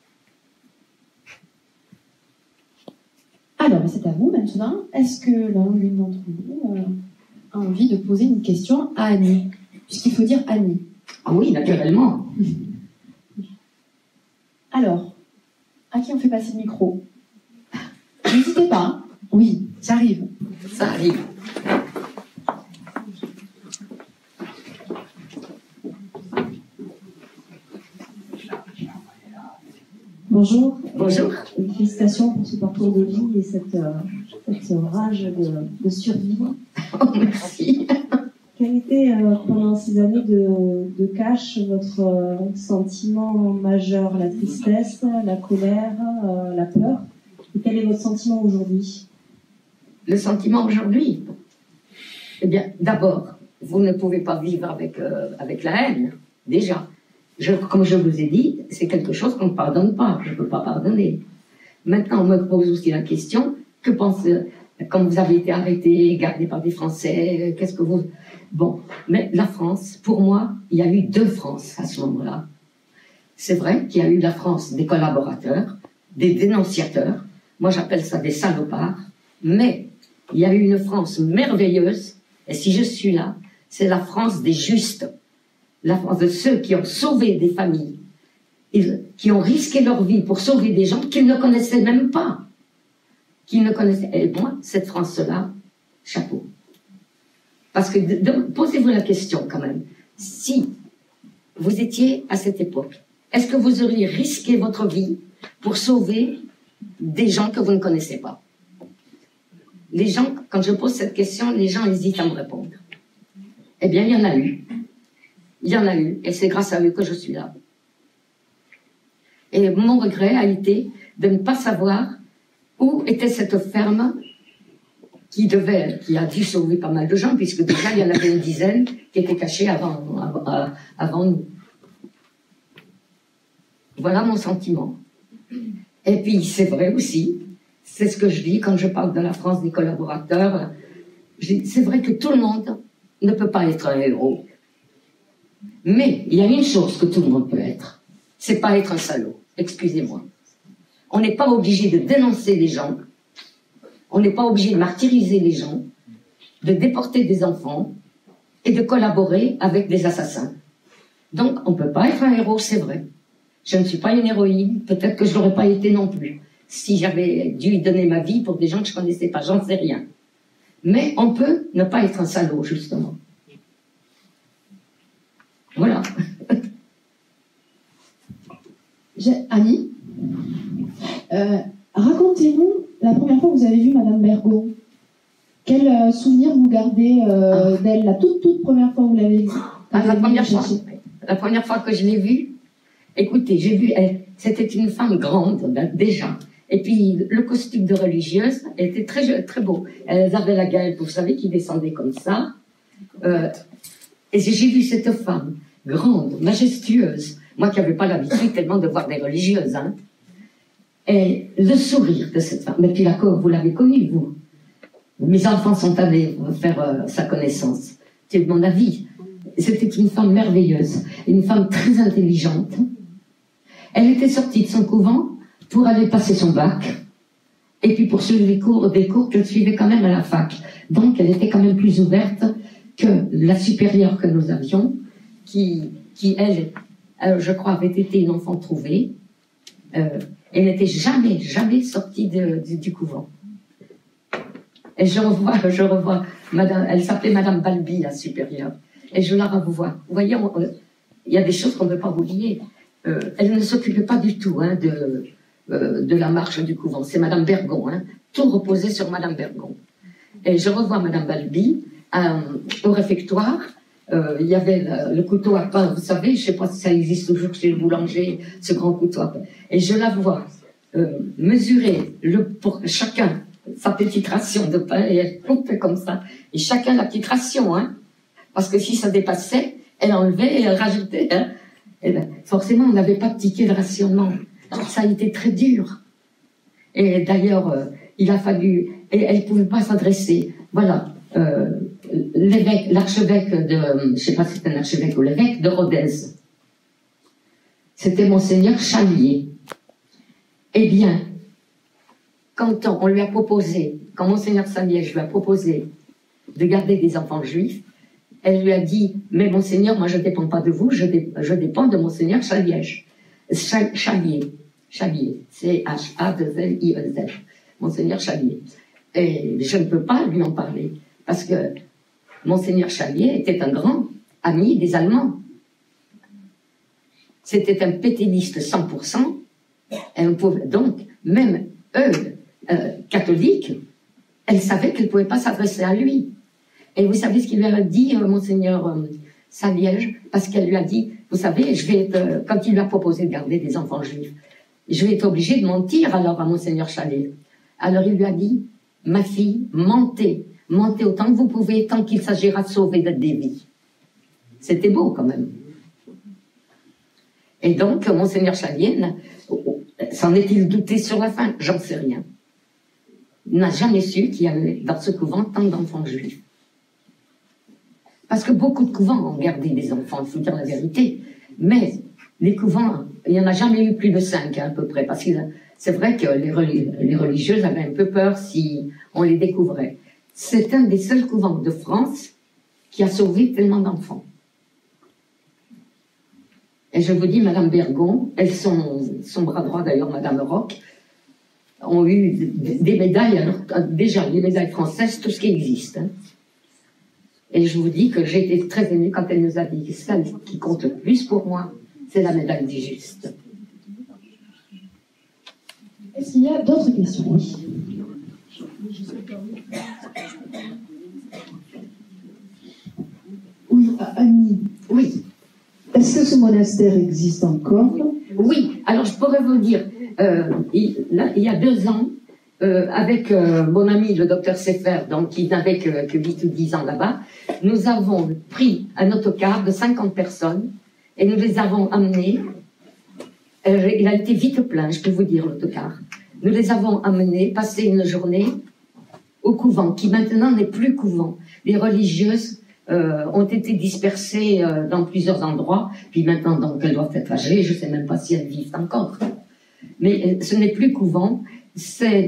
Alors, c'est à vous maintenant. Est-ce que l'une d'entre vous a envie de poser une question à Annie? Puisqu'il faut dire Annie. Ah oui, naturellement. Alors, à qui on fait passer le micro? N'hésitez pas. Hein. Oui, ça arrive. Ça arrive. Bonjour. Bonjour. Félicitations pour ce parcours de vie et cette rage de survivre. Oh, merci. Quel était, pendant ces années de cash, votre sentiment majeur? La tristesse, la colère, la peur? Et quel est votre sentiment aujourd'hui? Le sentiment aujourd'hui? Eh bien, d'abord, vous ne pouvez pas vivre avec la haine, déjà. Comme je vous ai dit, c'est quelque chose qu'on ne pardonne pas. Je ne peux pas pardonner. Maintenant, on me pose aussi la question, que pensez, quand vous avez été arrêté, gardé par des Français, qu'est-ce que vous... Bon, mais la France, pour moi, il y a eu deux Frances à ce moment-là. C'est vrai qu'il y a eu la France des collaborateurs, des dénonciateurs, moi j'appelle ça des salopards, mais il y a eu une France merveilleuse, et si je suis là, c'est la France des justes, la France de ceux qui ont sauvé des familles, qui ont risqué leur vie pour sauver des gens qu'ils ne connaissaient même pas. Et moi, cette France-là, chapeau. Parce que, posez-vous la question quand même, si vous étiez à cette époque, est-ce que vous auriez risqué votre vie pour sauver des gens que vous ne connaissez pas? Les gens, quand je pose cette question, les gens hésitent à me répondre. Eh bien, il y en a eu. Il y en a eu, et c'est grâce à eux que je suis là. Et mon regret a été de ne pas savoir où était cette ferme qui a dû sauver pas mal de gens, puisque déjà il y en avait une dizaine qui étaient cachés avant nous. Voilà mon sentiment. Et puis c'est vrai aussi, c'est ce que je dis quand je parle de la France des collaborateurs, c'est vrai que tout le monde ne peut pas être un héros. Mais il y a une chose que tout le monde peut être, c'est pas être un salaud, excusez-moi. On n'est pas obligé de dénoncer les gens, on n'est pas obligé de martyriser les gens, de déporter des enfants et de collaborer avec des assassins. Donc on ne peut pas être un héros, c'est vrai. Je ne suis pas une héroïne, peut-être que je ne l'aurais pas été non plus, si j'avais dû donner ma vie pour des gens que je ne connaissais pas, j'en sais rien. Mais on peut ne pas être un salaud, justement. Voilà. Annie, racontez-nous la première fois que vous avez vu Madame Bergot. Quel souvenir vous gardez d'elle, la toute première fois que vous l'avez vue? La première fois que je l'ai vue, écoutez, j'ai vu, c'était une femme grande, déjà. Et puis, le costume de religieuse était très, très beau. Elles avaient la gueule, vous savez, qui descendait comme ça. Et j'ai vu cette femme grande, majestueuse. Moi qui n'avais pas l'habitude tellement de voir des religieuses. Hein. Et le sourire de cette femme. Mais puis vous l'avez connue, vous. Mes enfants sont allés faire sa connaissance. C'est mon avis. C'était une femme merveilleuse. Une femme très intelligente. Elle était sortie de son couvent pour aller passer son bac. Et puis pour suivre des cours que je suivais quand même à la fac. Donc elle était quand même plus ouverte que la supérieure que nous avions, qui elle, je crois, avait été une enfant trouvée. Elle n'était jamais sortie du couvent. Et je revois Madame, elle s'appelait Madame Balbi, la supérieure. Et je la revois. Vous voyez, il y a des choses qu'on ne peut pas oublier. Elle ne s'occupait pas du tout de la marche du couvent. C'est Madame Bergon. Tout reposait sur Madame Bergon. Et je revois Madame Balbi au réfectoire. Il y avait le couteau à pain, vous savez, je ne sais pas si ça existe toujours chez le boulanger, ce grand couteau à pain. Et je la vois mesurer pour chacun sa petite ration de pain, et elle coupait comme ça. Et chacun la petite ration, parce que si ça dépassait, elle enlevait et elle rajoutait. Et ben, forcément, on n'avait pas de ticket de rationnement. Alors ça a été très dur. Et d'ailleurs, il a fallu... Et elle ne pouvait pas s'adresser. Voilà. L'archevêque de... Je ne sais pas si c'était un archevêque ou l'évêque de Rodez. C'était Monseigneur Chalier. Eh bien, quand on lui a proposé, quand Monseigneur Chalier lui a proposé de garder des enfants juifs, elle lui a dit, mais Monseigneur, moi je ne dépends pas de vous, je dépends de Monseigneur Chalier. Chalier, C-H-A-2-L-I-E-Z, Monseigneur Chalier. Et je ne peux pas lui en parler, parce que Monseigneur Chalier était un grand ami des Allemands. C'était un pétainiste 100%, et donc, même eux, catholiques, elle savait qu'elle ne pouvait pas s'adresser à lui. Et vous savez ce qu'il lui a dit, Monseigneur Saliège, parce qu'elle lui a dit, vous savez, quand il lui a proposé de garder des enfants juifs, je vais être obligée de mentir alors à Monseigneur Chalier. Alors il lui a dit, ma fille, mentez autant que vous pouvez, tant qu'il s'agira de sauver des vies. C'était beau quand même. Et donc, Monseigneur Chalier, s'en est-il douté sur la fin? J'en sais rien. Il n'a jamais su qu'il y avait dans ce couvent tant d'enfants juifs. Parce que beaucoup de couvents ont gardé des enfants, il faut dire la vérité. Mais les couvents, il n'y en a jamais eu plus de 5 à peu près. Parce que c'est vrai que les religieuses avaient un peu peur si on les découvrait. C'est un des seuls couvents de France qui a sauvé tellement d'enfants. Et je vous dis, Madame Bergon, son bras droit d'ailleurs, Madame Roch, ont eu des médailles, alors, déjà les médailles françaises, tout ce qui existe. Et je vous dis que j'ai été très émue quand elle nous a dit que celle qui compte le plus pour moi, c'est la médaille du juste. Est-ce qu'il y a d'autres questions? Oui. Oui, Annie. Oui. Est-ce que ce monastère existe encore? Oui, alors je pourrais vous dire, il y a 2 ans, avec mon ami le docteur Sefer, donc qui n'avait que 8 ou 10 ans là-bas, nous avons pris un autocar de 50 personnes et nous les avons amenés. Il a été vite plein, je peux vous dire, l'autocar. Nous les avons amenés, passer une journée au couvent, qui maintenant n'est plus couvent. Les religieuses ont été dispersées dans plusieurs endroits, puis maintenant, donc, elles doivent être âgées, je ne sais même pas si elles vivent encore. Mais ce n'est plus couvent, c'est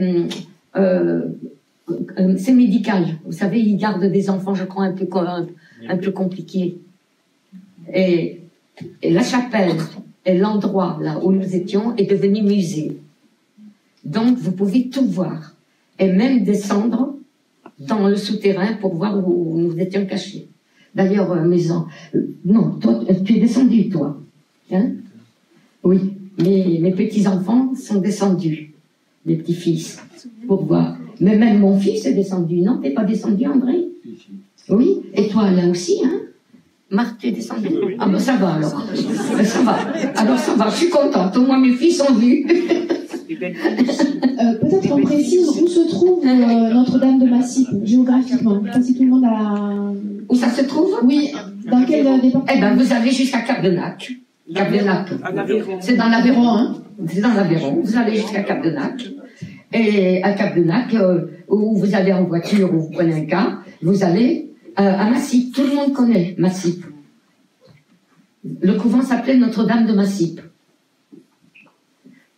médical. Vous savez, ils gardent des enfants, je crois, un peu compliqués. Et la chapelle et l'endroit là où nous étions est devenu musée. Donc, vous pouvez tout voir. Et même descendre dans le souterrain pour voir où nous étions cachés. D'ailleurs, non, toi, tu es descendu, toi. Hein? Oui, mes petits-enfants sont descendus, mes petits-fils, pour voir. Mais même mon fils est descendu. Non, t'es pas descendu, André? Oui, et toi, là aussi, hein? Marc, tu es descendu? Ah ben ça va alors. Ça va. Alors ça va, je suis contente. Au moins mes filles ont vu. Peut-être on précise où se trouve Notre-Dame de Massip, géographiquement. Je ne sais pas si tout le monde a... Où ça se trouve? Oui, dans quel département? Eh bien, vous allez jusqu'à Cap-de-Nac. Cap-de-Nac. C'est dans l'Aveyron, hein? C'est dans l'Aveyron. Vous allez jusqu'à Cap-de-Nac. Et à Cap-de-Nac, où vous allez en voiture, ou vous prenez un car, vous allez à Massip. Tout le monde connaît Massip. Le couvent s'appelait Notre-Dame de Massip.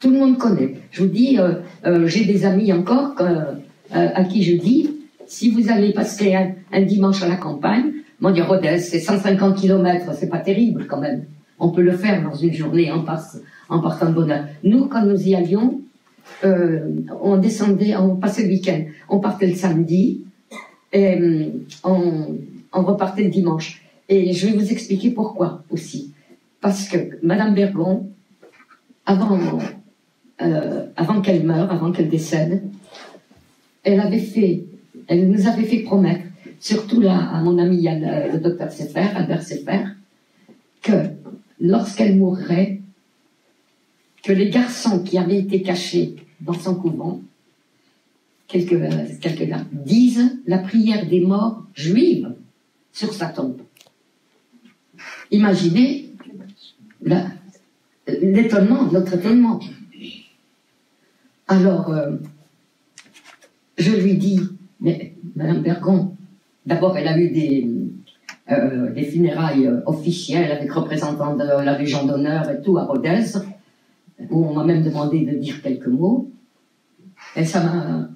Tout le monde connaît. Je vous dis, j'ai des amis encore à qui je dis, si vous allez passer un dimanche à la campagne, moi, dire Rodez, c'est 150 km, c'est pas terrible quand même. On peut le faire dans une journée en partant de bonne heure. Nous, quand nous y allions, on descendait, on passait le week-end. On partait le samedi et on repartait le dimanche. Et je vais vous expliquer pourquoi aussi. Parce que Madame Bergon, avant qu'elle meure, avant qu'elle décède, elle nous avait fait promettre, surtout là, à mon ami le docteur Sefer, Albert Sefer, que lorsqu'elle mourrait, que les garçons qui avaient été cachés dans son couvent, quelques gars, disent la prière des morts juives sur sa tombe. Imaginez l'étonnement, notre étonnement. Alors, je lui dis, mais Madame Bergon, d'abord elle a eu des funérailles officielles avec représentants de la Légion d'honneur et tout à Rodez, où on m'a même demandé de dire quelques mots. Et ça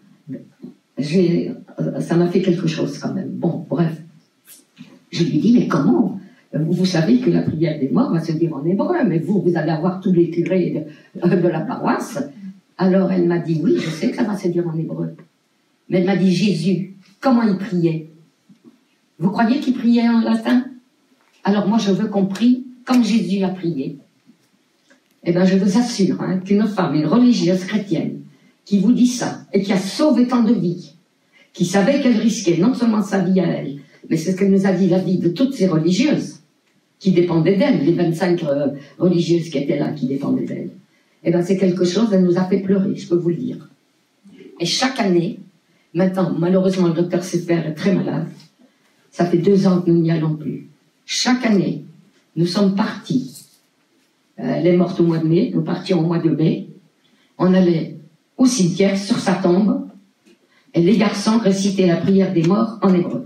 m'a fait quelque chose quand même. Bon, bref. Je lui dis, mais comment? Vous savez que la prière des morts va se dire en hébreu, mais vous allez avoir tous les curés de la paroisse. Alors elle m'a dit, oui, je sais que ça va se dire en hébreu. Mais elle m'a dit, Jésus, comment il priait? Vous croyez qu'il priait en latin? Alors moi, je veux qu'on prie comme Jésus a prié. Eh bien, je vous assure qu'une femme, une religieuse chrétienne, qui vous dit ça, et qui a sauvé tant de vies, qui savait qu'elle risquait non seulement sa vie à elle, mais c'est ce qu'elle nous a dit, la vie de toutes ces religieuses, qui dépendaient d'elle, les 25 religieuses qui étaient là, qui dépendaient d'elle. Eh bien, c'est quelque chose, elle nous a fait pleurer, je peux vous le dire. Et chaque année, maintenant, malheureusement, le docteur Sefer est très malade, ça fait 2 ans que nous n'y allons plus. Chaque année, nous sommes partis. Elle est morte au mois de mai, nous partions au mois de mai. On allait au cimetière, sur sa tombe, et les garçons récitaient la prière des morts en hébreu.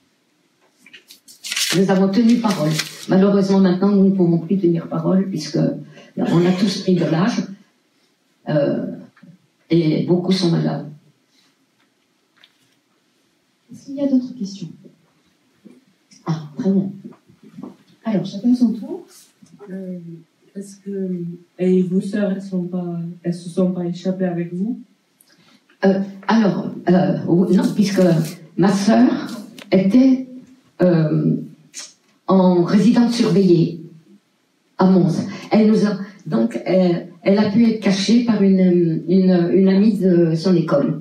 Nous avons tenu parole. Malheureusement, maintenant, nous ne pouvons plus tenir parole, puisque on a tous pris de l'âge, et beaucoup sont malades. Est-ce qu'il y a d'autres questions? Ah, très bien. Alors, chacun son tour. Est-ce que et vos sœurs, elles se sont pas échappées avec vous? Non, puisque ma sœur était en résidence surveillée à Mons. Elle a pu être cachée par une amie de son école.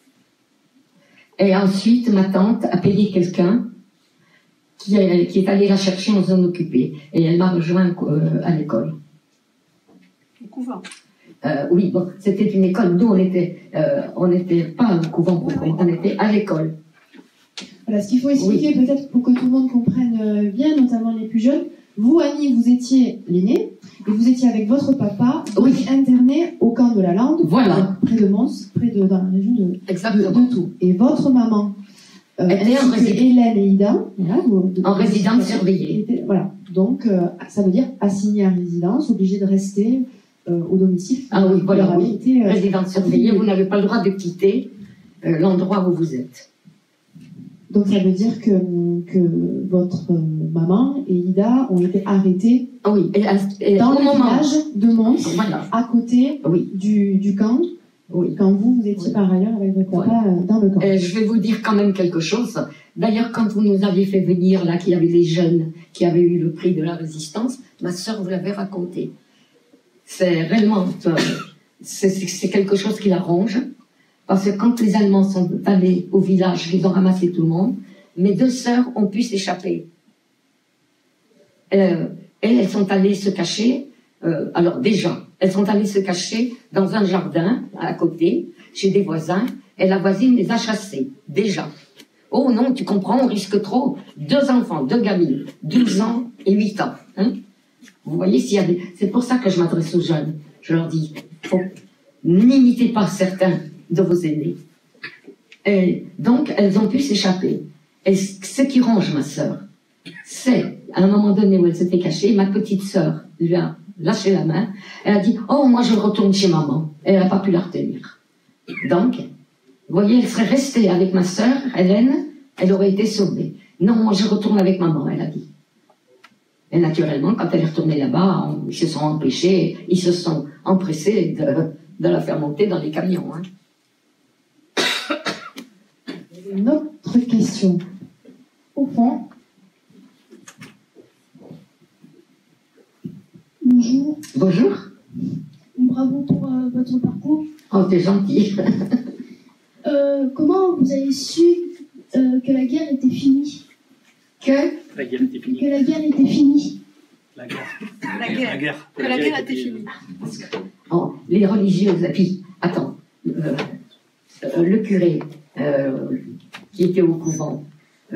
Et ensuite, ma tante a payé quelqu'un qui est allé la chercher en zone occupée. Et elle m'a rejoint à l'école. Au couvent. Oui, bon, c'était une école. Nous, on n'était pas au couvent, on était à l'école. Voilà, ce qu'il faut expliquer peut-être pour que tout le monde comprenne bien, notamment les plus jeunes. Vous, Annie, vous étiez l'aînée, et vous étiez avec votre papa, interné au camp de la Lande, près de Mons, dans la région de Tours. Et votre maman, elle est en résidence. Hélène et Ida, en résidence surveillée. Voilà, donc ça veut dire assignée à résidence, obligée de rester au domicile. Ah oui, voilà, résidence surveillée, vous n'avez pas le droit de quitter l'endroit où vous êtes. Donc ça veut dire que votre maman et Ida ont été arrêtées dans le village de Mons, à côté du camp, quand vous étiez par ailleurs avec votre papa dans le camp. Je vais vous dire quand même quelque chose. D'ailleurs, quand vous nous aviez fait venir, là, qu'il y avait les jeunes qui avaient eu le prix de la résistance, ma sœur vous l'avait raconté. C'est réellement... c'est quelque chose qui la ronge. Parce que quand les Allemands sont allés au village, ils ont ramassé tout le monde, mes 2 sœurs ont pu s'échapper. Elles sont allées se cacher, elles sont allées se cacher dans un jardin à côté, chez des voisins, et la voisine les a chassées, déjà. Oh non, tu comprends, on risque trop. 2 enfants, 2 gamines, 12 ans et 8 ans. Hein? Vous voyez, c'est pour ça que je m'adresse aux jeunes. Je leur dis, n'imitez pas certains de vos aînés. Et donc, elles ont pu s'échapper. Et ce qui ronge ma sœur, c'est, à un moment donné où elle s'était cachée, ma petite sœur lui a lâché la main. Elle a dit « Oh, moi je retourne chez maman ». Elle n'a pas pu la retenir. Donc, vous voyez, elle serait restée avec ma sœur, Hélène, elle aurait été sauvée. Non, moi je retourne avec maman, elle a dit. Et naturellement, quand elle est retournée là-bas, ils se sont empêchés, ils se sont empressés de la faire monter dans les camions. Hein. Une autre question. Au fond. Bonjour. Bonjour. Bravo pour votre parcours. Oh, t'es gentil. Comment vous avez su que la guerre était finie? Que La guerre était finie. Que la guerre était finie. La guerre. La guerre. Que la guerre était finie. Oh, les religieuses, et puis, attends, le curé qui était au couvent,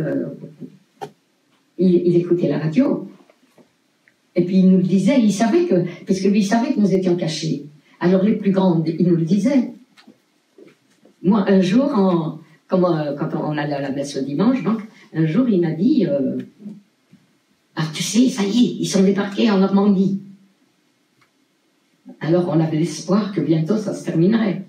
il écoutait la radio, et puis il nous le disait, il savait que, parce que lui il savait que nous étions cachés. Alors les plus grandes, il nous le disait. Moi, un jour, quand on allait à la messe le dimanche, donc, un jour il m'a dit, ah tu sais, ça y est, ils sont débarqués en Normandie. Alors on avait l'espoir que bientôt ça se terminerait.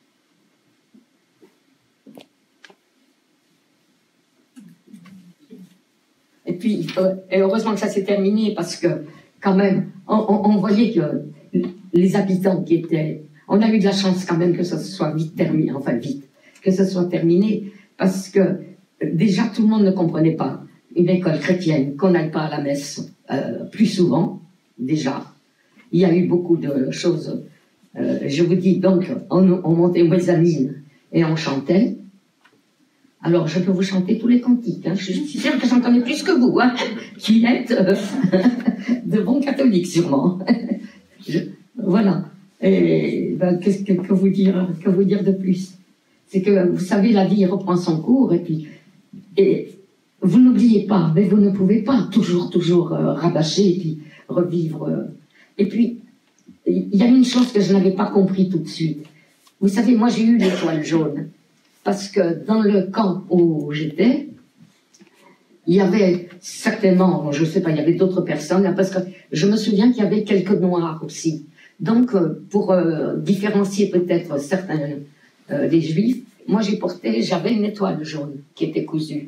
Et puis, et heureusement que ça s'est terminé parce que quand même, on voyait que les habitants qui étaient... On a eu de la chance quand même que ça soit vite terminé, enfin vite, que ça soit terminé, parce que déjà tout le monde ne comprenait pas une école chrétienne, qu'on n'aille pas à la messe plus souvent, déjà. Il y a eu beaucoup de choses. Je vous dis donc, on montait aux mezzanines et on chantait. Alors, je peux vous chanter tous les cantiques. Hein. Je suis sûre que j'en connais plus que vous, hein, qui êtes de bons catholiques, sûrement. Voilà. Et ben, que vous dire de plus? C'est que, vous savez, la vie reprend son cours, et vous n'oubliez pas, mais vous ne pouvez pas toujours rabâcher et puis revivre. Et puis, il y a une chose que je n'avais pas compris tout de suite. Vous savez, moi, j'ai eu l'étoile jaune. Parce que dans le camp où j'étais, il y avait certainement, je ne sais pas, il y avait d'autres personnes, là, parce que je me souviens qu'il y avait quelques noirs aussi. Donc, pour différencier peut-être certains des juifs, moi j'avais une étoile jaune qui était cousue.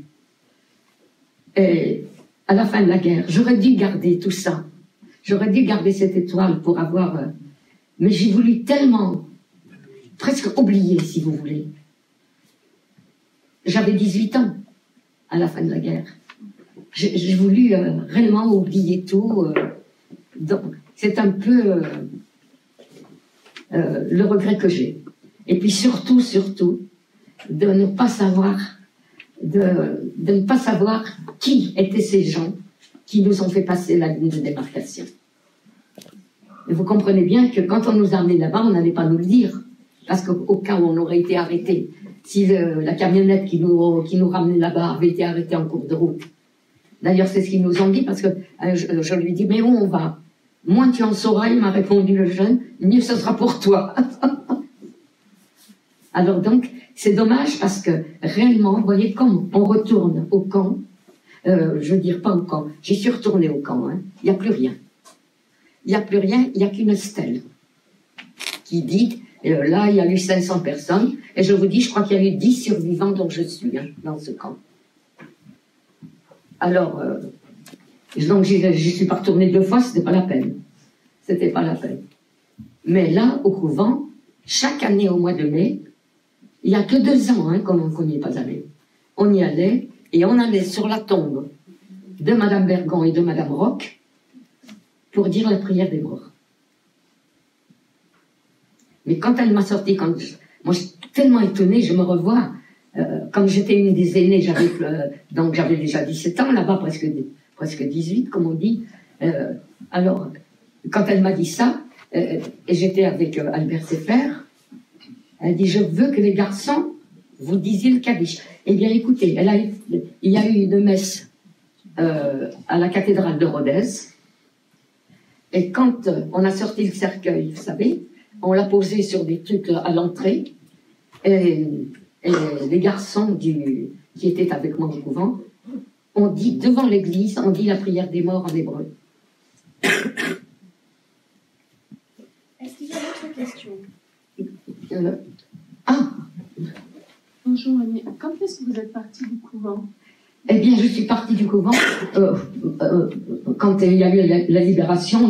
Et à la fin de la guerre, j'aurais dû garder tout ça. J'aurais dû garder cette étoile pour avoir... mais j'ai voulu tellement, presque oublier, si vous voulez. J'avais 18 ans à la fin de la guerre. J'ai voulu réellement oublier tout. Donc, c'est un peu le regret que j'ai. Et puis surtout, de ne pas savoir, de ne pas savoir qui étaient ces gens qui nous ont fait passer la ligne de démarcation. Et vous comprenez bien que quand on nous a amenés là-bas, on n'allait pas nous le dire, parce qu'au cas où on aurait été arrêtés, si la camionnette qui nous ramenait là-bas avait été arrêtée en cours de route. D'ailleurs, c'est ce qu'ils nous ont dit, parce que je lui dis, mais où on va? Moins tu en sauras, il m'a répondu le jeune, mieux ce sera pour toi. Alors donc, c'est dommage, parce que réellement, vous voyez, comme on retourne au camp, je veux dire pas au camp, j'y suis retournée au camp, hein, il n'y a plus rien. Il n'y a plus rien, il n'y a qu'une stèle qui dit... là, il y a eu 500 personnes, et je vous dis, je crois qu'il y a eu 10 survivants dont je suis, hein, dans ce camp. Alors, donc j'y suis pas retournée 2 fois, c'était pas la peine. C'était pas la peine. Mais là, au couvent, chaque année au mois de mai, il n'y a que 2 ans hein, qu'on n'y est pas allé. On y allait, et on allait sur la tombe de Madame Bergon et de Madame Roch pour dire la prière des morts. Mais quand elle m'a sorti, moi je suis tellement étonnée, je me revois, comme j'étais une des aînées, donc j'avais déjà 17 ans là-bas, presque 18 comme on dit. Alors, quand elle m'a dit ça, et j'étais avec Albert Sefer, elle dit, je veux que les garçons, vous disiez le Kaddish. Eh bien écoutez, il y a eu une messe à la cathédrale de Rodez, et quand on a sorti le cercueil, vous savez, on l'a posé sur des trucs à l'entrée, et les garçons qui étaient avec moi au couvent, on dit devant l'église, on dit la prière des morts en hébreu. Bonjour Annie, quand est-ce que vous êtes partie du couvent? Eh bien, je suis partie du couvent quand il y a eu la libération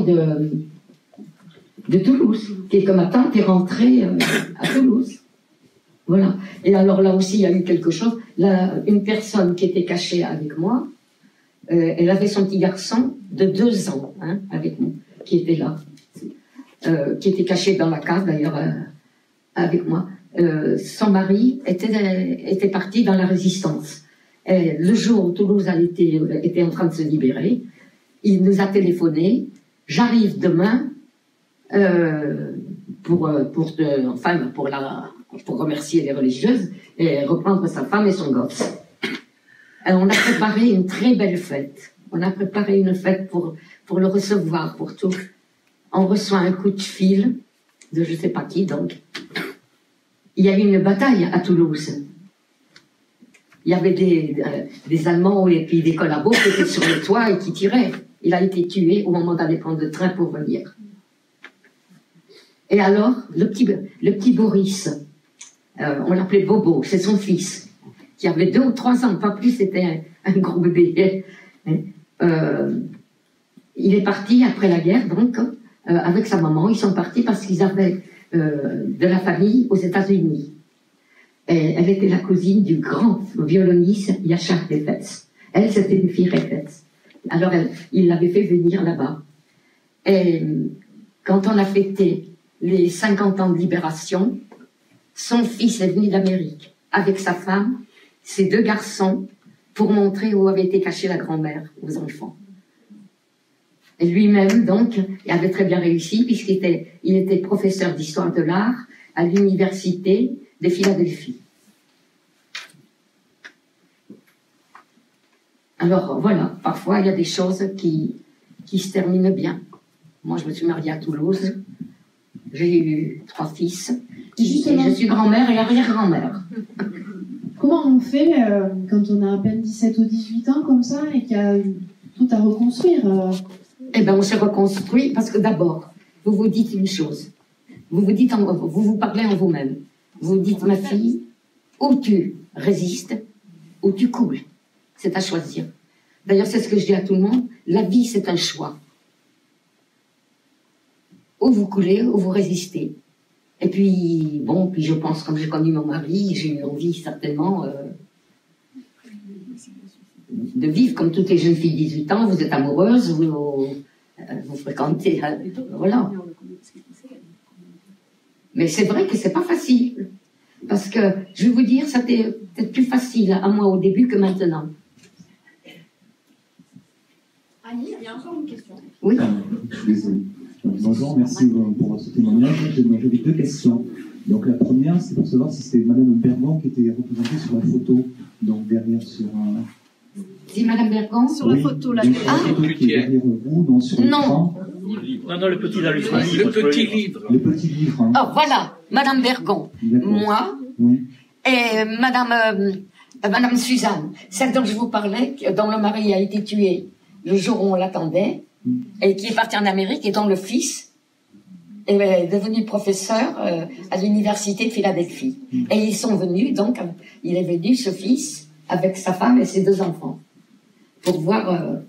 de Toulouse, qui est comme ma tante est rentrée à Toulouse. Voilà. Et alors là aussi, il y a eu quelque chose. Là, une personne qui était cachée avec moi, elle avait son petit garçon de 2 ans avec nous, qui était là, qui était caché dans la cave d'ailleurs avec moi. Son mari était parti dans la résistance. Et le jour où Toulouse était en train de se libérer, il nous a téléphoné. J'arrive demain pour remercier les religieuses et reprendre sa femme et son gosse. Alors, on a préparé une très belle fête. On a préparé une fête pour le recevoir, pour tout. On reçoit un coup de fil de je ne sais pas qui, donc. Il y a eu une bataille à Toulouse. Il y avait des Allemands et puis des collabos qui étaient sur le toit et qui tiraient. Il a été tué au moment d'aller prendre le train pour venir. Et alors, le petit Boris, on l'appelait Bobo, c'est son fils, qui avait 2 ou 3 ans, pas plus, c'était un gros bébé. Il est parti après la guerre, donc, avec sa maman. Ils sont partis parce qu'ils avaient de la famille aux États-Unis. Et elle était la cousine du grand violoniste Yachar Refetz. Elle, c'était une fille Refetz. Alors, il l'avait fait venir là-bas. Et quand on a fêté les 50 ans de libération, son fils est venu d'Amérique avec sa femme, ses 2 garçons, pour montrer où avait été cachée la grand-mère aux enfants. Et lui-même, donc, il avait très bien réussi, puisqu'il était professeur d'histoire de l'art à l'université de Philadelphie. Alors, voilà, parfois, il y a des choses qui se terminent bien. Moi, je me suis mariée à Toulouse. J'ai eu 3 fils. Et je suis grand-mère et arrière-grand-mère. Comment on fait quand on a à peine 17 ou 18 ans comme ça et qu'il y a tout à reconstruire Eh bien, on se reconstruit parce que d'abord, vous vous dites une chose. Vous vous parlez en vous-même. Vous dites, ma fille, ou tu résistes, ou tu coules. C'est à choisir. D'ailleurs, c'est ce que je dis à tout le monde. La vie, c'est un choix. Ou vous coulez, ou vous résistez. Et puis, bon, puis je pense, comme j'ai connu mon mari, j'ai eu envie, certainement, de vivre comme toutes les jeunes filles de 18 ans. Vous êtes amoureuses, vous fréquentez, voilà. Mais c'est vrai que c'est pas facile. Parce que, je vais vous dire, ça était peut-être plus facile à moi au début que maintenant. Annie, il y a encore une question. Oui. Désolé. Bonjour, merci pour votre témoignage. J'avais 2 questions. Donc la première, c'est pour savoir si c'était Madame Bergon qui était représentée sur la photo, donc derrière sur un... C'est Madame Bergon sur la photo là. La photo qui est derrière vous, non sur l'écran. Non, le petit là, le petit livre. Le petit livre. Hein. Oh, voilà, Madame Bergon. Moi, oui. Et Madame Suzanne, celle dont je vous parlais, dont le mari a été tué le jour où on l'attendait, et qui est parti en Amérique, et dont le fils est devenu professeur à l'université de Philadelphie. Et ils sont venus, donc, il est venu, ce fils, avec sa femme et ses 2 enfants, pour voir...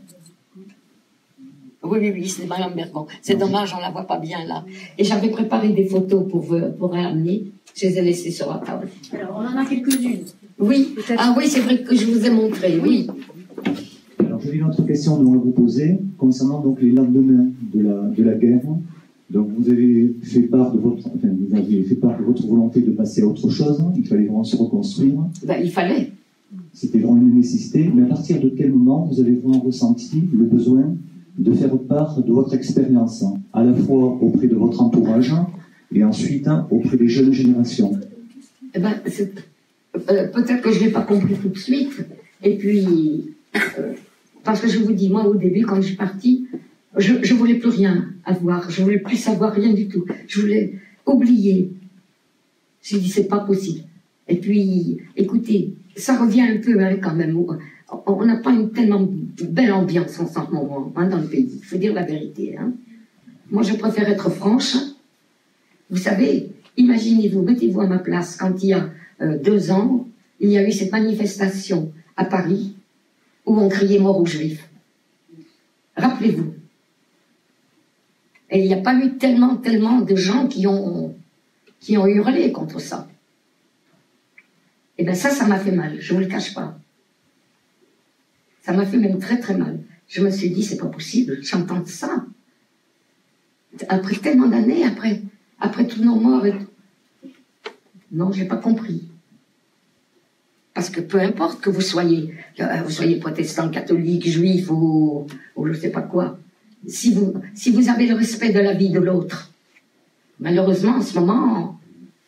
Oui, c'est Madame Bergon. C'est dommage, on la voit pas bien, là. Et j'avais préparé des photos pour amener. Je les ai laissées sur la table. Alors, on en a quelques-unes. Oui. Ah oui, c'est vrai que je vous ai montré, oui. Alors, j'avais une autre question à vous poser concernant donc les lendemains de la guerre. Donc, vous avez fait part de votre volonté de passer à autre chose. Il fallait vraiment se reconstruire. Ben, il fallait. C'était vraiment une nécessité. Mais à partir de quel moment vous avez vraiment ressenti le besoin de faire part de votre expérience, à la fois auprès de votre entourage et ensuite auprès des jeunes générations? Eh ben, peut-être que je ne l'ai pas compris tout de suite. Et puis, parce que je vous dis, moi, au début, quand je suis partie, je ne voulais plus rien avoir. Je ne voulais plus savoir rien du tout. Je voulais oublier. J'ai dit, c'est pas possible. Et puis, écoutez, ça revient un peu quand même. On n'a pas une tellement belle ambiance en ce moment dans le pays. Il faut dire la vérité. Hein. Moi, je préfère être franche. Vous savez, Imaginez-vous, mettez-vous à ma place, quand il y a 2 ans, il y a eu cette manifestation à Paris où on criait mort aux Juifs. Rappelez-vous. Et il n'y a pas eu tellement de gens qui ont hurlé contre ça. Et bien ça m'a fait mal, je ne vous le cache pas. Ça m'a fait même très très mal. Je me suis dit, c'est pas possible, j'entends ça. Après tellement d'années, après tous nos morts. Non, j'ai pas compris. Parce que peu importe que vous soyez protestant, catholique, juif ou je sais pas quoi, si vous avez le respect de la vie de l'autre, malheureusement en ce moment,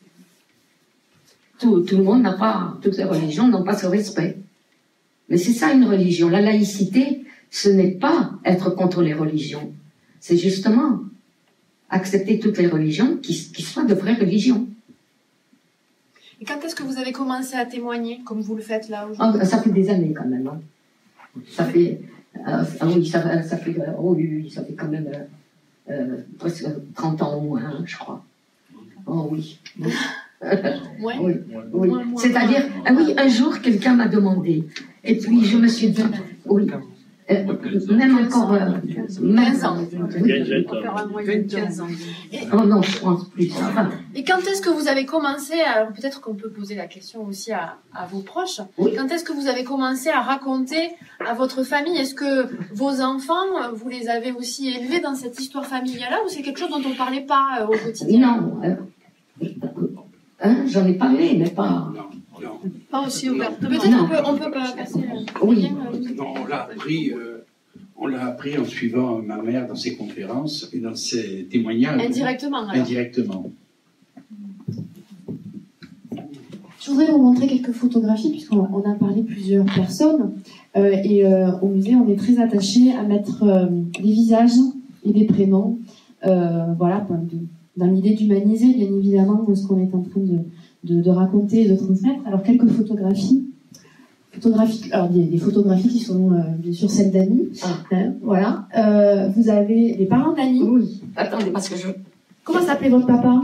tout le monde n'a pas, toutes les religions n'ont pas ce respect. Mais c'est ça une religion. La laïcité, ce n'est pas être contre les religions. C'est justement accepter toutes les religions qui soient de vraies religions. Et quand est-ce que vous avez commencé à témoigner, comme vous le faites là aujourd'hui? Ça fait des années quand même. Hein. Ça fait quand même presque 30 ans au moins, hein, je crois. Oh oui. Ouais. Oui. C'est-à-dire, un jour, quelqu'un m'a demandé. Et puis, je me suis dit, oui. Même encore... 15 ans. 15 ans. Oh non, je pense plus. Enfin, Et quand est-ce que vous avez commencé, alors peut-être qu'on peut poser la question aussi à vos proches, oui. Quand est-ce que vous avez commencé à raconter à votre famille? Est-ce que vos enfants, vous les avez aussi élevés dans cette histoire familiale-là, ou c'est quelque chose dont on ne parlait pas au quotidien? Non. J'en ai parlé, mais pas... Pas aussi ouvertement. Peut-être on peut pas passer... Oui. Non, on l'a appris en suivant ma mère dans ses conférences et dans ses témoignages. Indirectement, alors. Indirectement. Je voudrais vous montrer quelques photographies, puisqu'on a parlé plusieurs personnes. Au musée, on est très attaché à mettre des visages et des prénoms. Voilà, dans l'idée d'humaniser, bien évidemment, ce qu'on est en train de raconter et de transmettre. Alors, quelques photographies. Alors, des photographies qui sont bien sûr celles d'Annie. Hein, voilà. Vous avez les parents d'Annie. Oui. Attendez, parce que Comment s'appelait votre papa?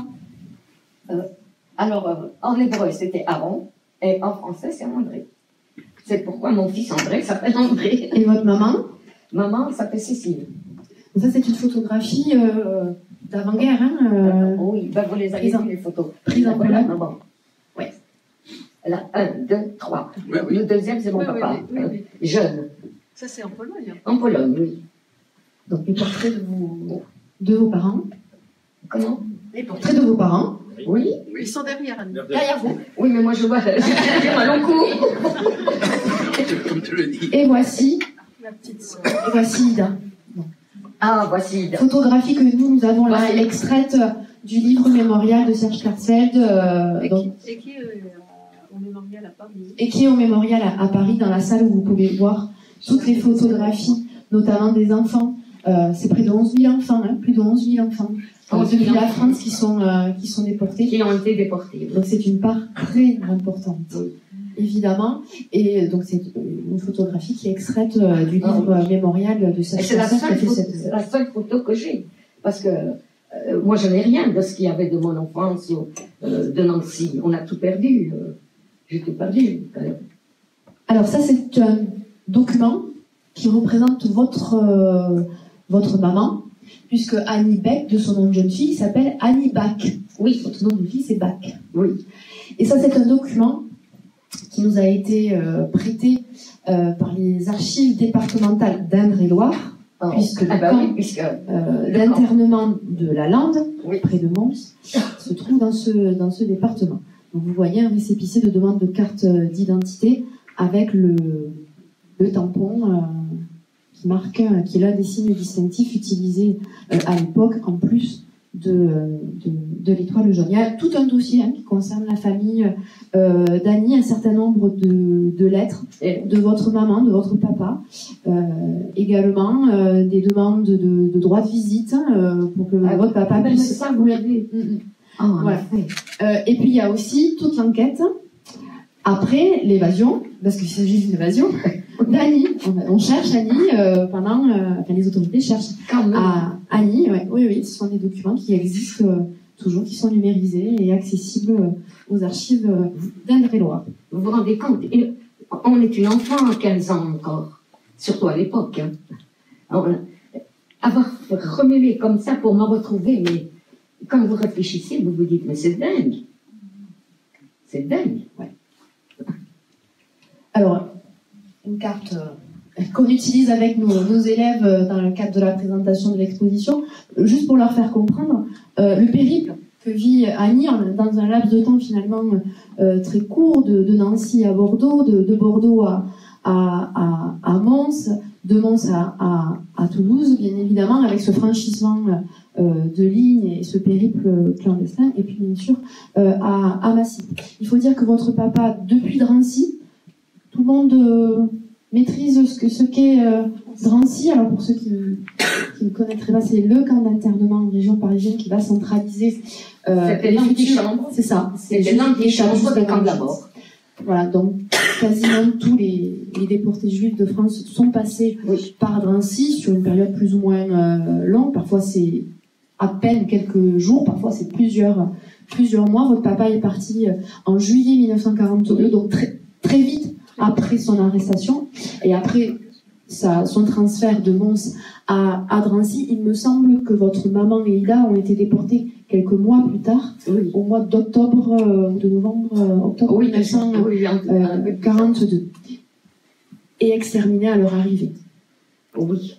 Alors, en hébreu, c'était Aaron, et en français, c'est André. C'est pourquoi mon fils André s'appelle André. Et votre maman? Maman s'appelle Cécile. Donc ça, c'est une photographie d'avant-guerre. Hein, oui, vous les avez vues, les photos. Prise en Pologne. Bon. Oui. Là, 1, 2, 3. Ouais, oui. Le deuxième, c'est mon papa. Oui. Jeune. Ça, c'est en Pologne. En Pologne, oui. Donc les portraits de vos parents. Comment? Les portraits de vos parents. Oui. Ils sont derrière, Annie. Derrière vous. Oui, mais moi, je vois, j'ai mal au cou. Comme tu le dis. Et voici. La petite sœur. Et voici Ida. Ah, voici Ida. Photographie que nous avons là, extraite du livre mémorial de Serge Klarsfeld. Et qui est au mémorial à Paris. Et qui est au mémorial à Paris, dans la salle où vous pouvez voir toutes les photographies, notamment des enfants. C'est près de 11 000 enfants, hein, plus de 11 000 enfants. Depuis la France qui sont déportés. Qui ont été déportés. Donc c'est une part très importante, évidemment. Et donc c'est une photographie qui est extraite du livre mémorial de Serge Klarsfeld. C'est la seule photo que j'ai. Parce que moi, je n'ai rien de ce qu'il y avait de mon enfance ou de Nancy. On a tout perdu. J'ai tout perdu. Alors ça, c'est un document qui représente votre maman, puisque Annie Beck, de son nom de jeune fille, s'appelle Annie Bach. Oui. Votre nom de fille, c'est Bach. Oui. Et ça, c'est un document qui nous a été prêté par les archives départementales d'Indre-et-Loire, puisque le camp d'internement de la Lande, près de Mons, se trouve dans ce département. Donc vous voyez un récépissé de demande de carte d'identité avec le tampon qui est l'un des signes distinctifs utilisés à l'époque, en plus de l'étoile jaune. Il y a tout un dossier qui concerne la famille d'Annie, un certain nombre de lettres de votre maman, de votre papa, également des demandes de droit de visite pour que votre papa puisse... Ça, vous l'avez. Voilà. Et puis il y a aussi toute l'enquête après l'évasion, parce qu'il s'agit d'une évasion, d'Annie. On cherche Annie les autorités cherchent Annie. Oui, ce sont des documents qui existent toujours, qui sont numérisés et accessibles aux archives d'Indre-et-Loire. Vous vous rendez compte, on est une enfant à 15 ans encore, surtout à l'époque. Hein. Alors, avoir remué comme ça pour me retrouver, mais quand vous réfléchissez, vous vous dites, mais c'est dingue. C'est dingue. Ouais. Alors, une carte qu'on utilise avec nos élèves dans le cadre de la présentation de l'exposition, juste pour leur faire comprendre le périple que vit Annie dans un laps de temps finalement très court, de Nancy à Bordeaux, de Bordeaux à Mons, de Mons à Toulouse, bien évidemment, avec ce franchissement de ligne et ce périple clandestin, et puis bien sûr à Massy. Il faut dire que votre papa, depuis Drancy, tout le monde maîtrise ce qu'est Drancy. Alors pour ceux qui ne connaîtraient pas, c'est le camp d'internement en région parisienne qui va centraliser c'était l'antichambre. C'est ça. C'était l'antichambre de camp de la mort. Voilà, donc quasiment tous les déportés juifs de France sont passés par Drancy sur une période plus ou moins longue. Parfois c'est à peine quelques jours, parfois c'est plusieurs mois. Votre papa est parti en juillet 1942, donc très vite après son arrestation et après son transfert de Mons à Drancy. Il me semble que votre maman et Ida ont été déportées quelques mois plus tard, au mois d'octobre, de novembre, octobre 1942, et exterminées à leur arrivée. Oui.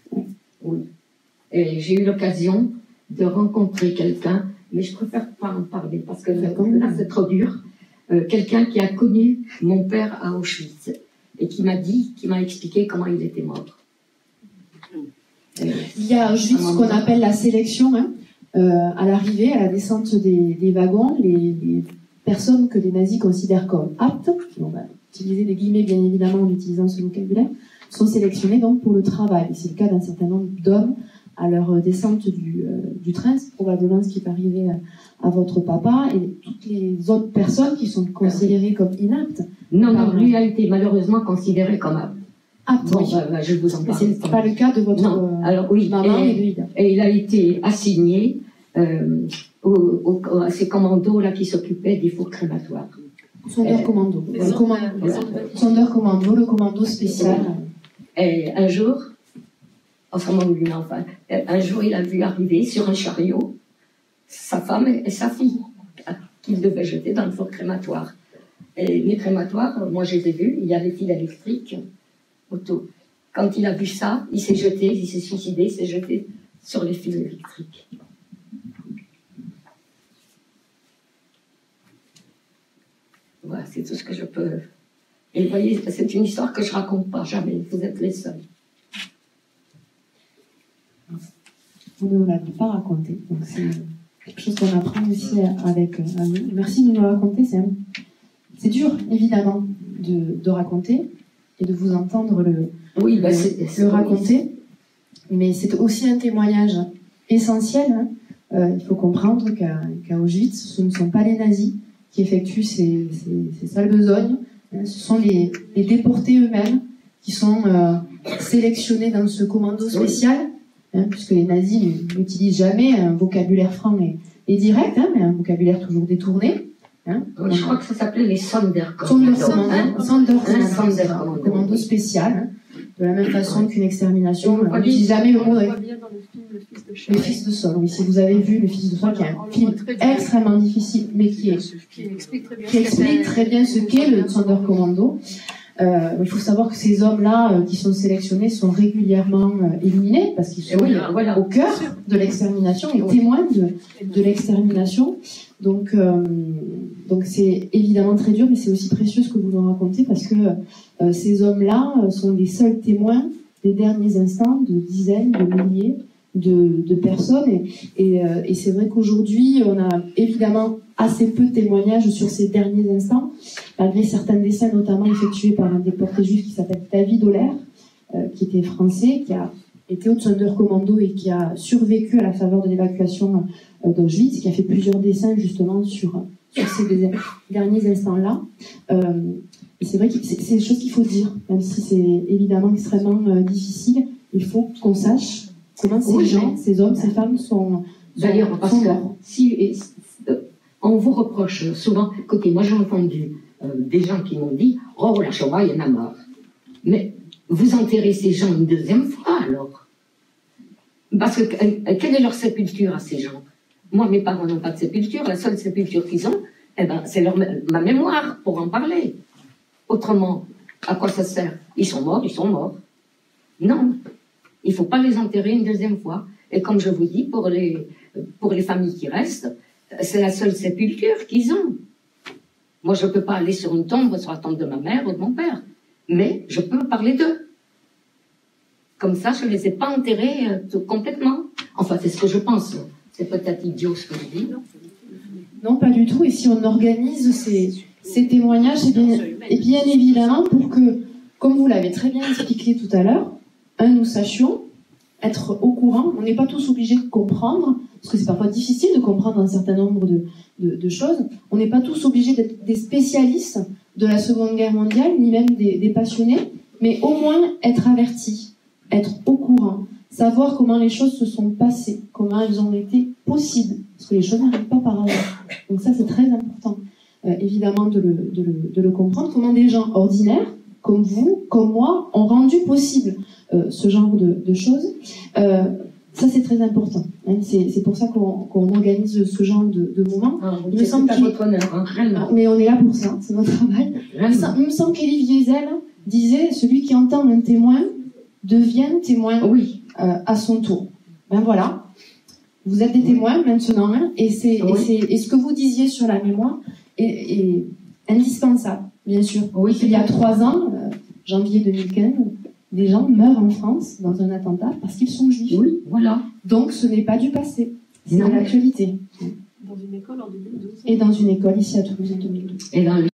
Et j'ai eu l'occasion de rencontrer quelqu'un, mais je préfère pas en parler parce que là c'est trop dur. Quelqu'un qui a connu mon père à Auschwitz et qui m'a expliqué comment il était mort. Il y a à Auschwitz ce qu'on appelle la sélection, à l'arrivée, à la descente des wagons, les personnes que les nazis considèrent comme aptes, on va utiliser des guillemets bien évidemment en utilisant ce vocabulaire, sont sélectionnées donc pour le travail. C'est le cas d'un certain nombre d'hommes à leur descente du train, c'est probablement ce qui est arrivé à votre papa, et toutes les autres personnes qui sont considérées comme inaptes. Non, lui a été malheureusement considéré comme apte. Bon, oui. Je vous en parle. C'est pas le cas de votre maman et de Ida. Et il a été assigné à ces commandos là qui s'occupaient des fours crématoires. Sondeur commando. Sondeur commando, le commando spécial. Et un jour, un jour il a vu arriver sur un chariot sa femme et sa fille qu'il devait jeter dans le four crématoire. Et les crématoires, moi je les ai vus, il y a des fils électriques autour. Quand il a vu ça, il s'est suicidé, il s'est jeté sur les fils électriques. Voilà, c'est tout ce que je peux. Et vous voyez, c'est une histoire que je raconte pas jamais, vous êtes les seuls. Vous ne nous l'avez pas raconté, donc c'est quelque chose qu'on apprend aussi avec nous. Merci de nous le raconter, c'est dur, évidemment, de raconter et de vous entendre le raconter, mais c'est aussi un témoignage essentiel. Il faut comprendre qu'à Auschwitz, ce ne sont pas les nazis qui effectuent ces sales besognes, ce sont les déportés eux-mêmes qui sont sélectionnés dans ce commando spécial, puisque les nazis n'utilisent jamais un vocabulaire franc et direct, mais un vocabulaire toujours détourné. Je crois que ça s'appelait les Sonderkommando, commando spécial, de la même façon qu'une extermination. On n'utilise jamais le mot. Le Fils de Sol, oui, si vous avez vu Le Fils de Sol, qui est un film extrêmement difficile, mais qui explique très bien ce qu'est le Sonderkommando. Il faut savoir que ces hommes-là qui sont sélectionnés sont régulièrement éliminés parce qu'ils sont au cœur de l'extermination et témoins de l'extermination. Donc c'est évidemment très dur, mais c'est aussi précieux ce que vous nous racontez parce que ces hommes-là sont les seuls témoins des derniers instants de dizaines, de milliers de personnes. Et c'est vrai qu'aujourd'hui, on a évidemment assez peu de témoignages sur ces derniers instants, malgré certains dessins notamment effectués par un déporté juif qui s'appelle David Oller, qui était français, qui a été au Sonderkommando et qui a survécu à la faveur de l'évacuation d'Auschwitz, qui a fait plusieurs dessins justement sur ces derniers instants-là. Et c'est vrai que c'est des choses qu'il faut dire, même si c'est évidemment extrêmement difficile. Il faut qu'on sache comment ces gens, ces hommes, ces femmes sont D'ailleurs, parce que si on vous reproche souvent, écoutez, moi j'ai entendu des gens qui m'ont dit, oh la Shoah, il y en a marre. Mais vous enterrez ces gens une deuxième fois alors. Parce que quelle est leur sépulture à ces gens? Moi, mes parents n'ont pas de sépulture, la seule sépulture qu'ils ont, eh ben, c'est ma mémoire pour en parler. Autrement, à quoi ça sert? Ils sont morts, ils sont morts. Non, il ne faut pas les enterrer une deuxième fois. Et comme je vous dis, pour les familles qui restent, c'est la seule sépulture qu'ils ont. Moi, je ne peux pas aller sur une tombe, sur la tombe de ma mère ou de mon père, mais je peux parler d'eux. Comme ça, je ne les ai pas enterrés complètement. Enfin, c'est ce que je pense. C'est peut-être idiot ce que je dis. Non, pas du tout. Et si on organise ces témoignages, et bien évidemment, pour que, comme vous l'avez très bien expliqué tout à l'heure, nous sachions être au courant. On n'est pas tous obligés de comprendre, parce que c'est parfois difficile de comprendre un certain nombre de choses. On n'est pas tous obligés d'être des spécialistes de la Seconde Guerre mondiale, ni même des passionnés, mais au moins être avertis, être au courant, savoir comment les choses se sont passées, comment elles ont été possibles, parce que les choses n'arrivent pas par hasard. Donc ça, c'est très important, évidemment, de le comprendre. Comment des gens ordinaires, comme vous, comme moi, ont rendu possible ce genre de choses. Ça, c'est très important. Hein. C'est pour ça qu'on organise ce genre de moments. Il me semble mais on est là pour ça, c'est notre travail. Il me semble qu'Élie Wiesel disait, celui qui entend un témoin devient témoin à son tour. Ben voilà, vous êtes des témoins maintenant, hein, et ce que vous disiez sur la mémoire est indispensable, bien sûr. Oui, il y a 3 ans, janvier 2015, des gens meurent en France dans un attentat parce qu'ils sont juifs. Oui, voilà. Donc ce n'est pas du passé, c'est l'actualité. Dans une école en 2012. Et dans une école ici à Toulouse en 2012. Et dans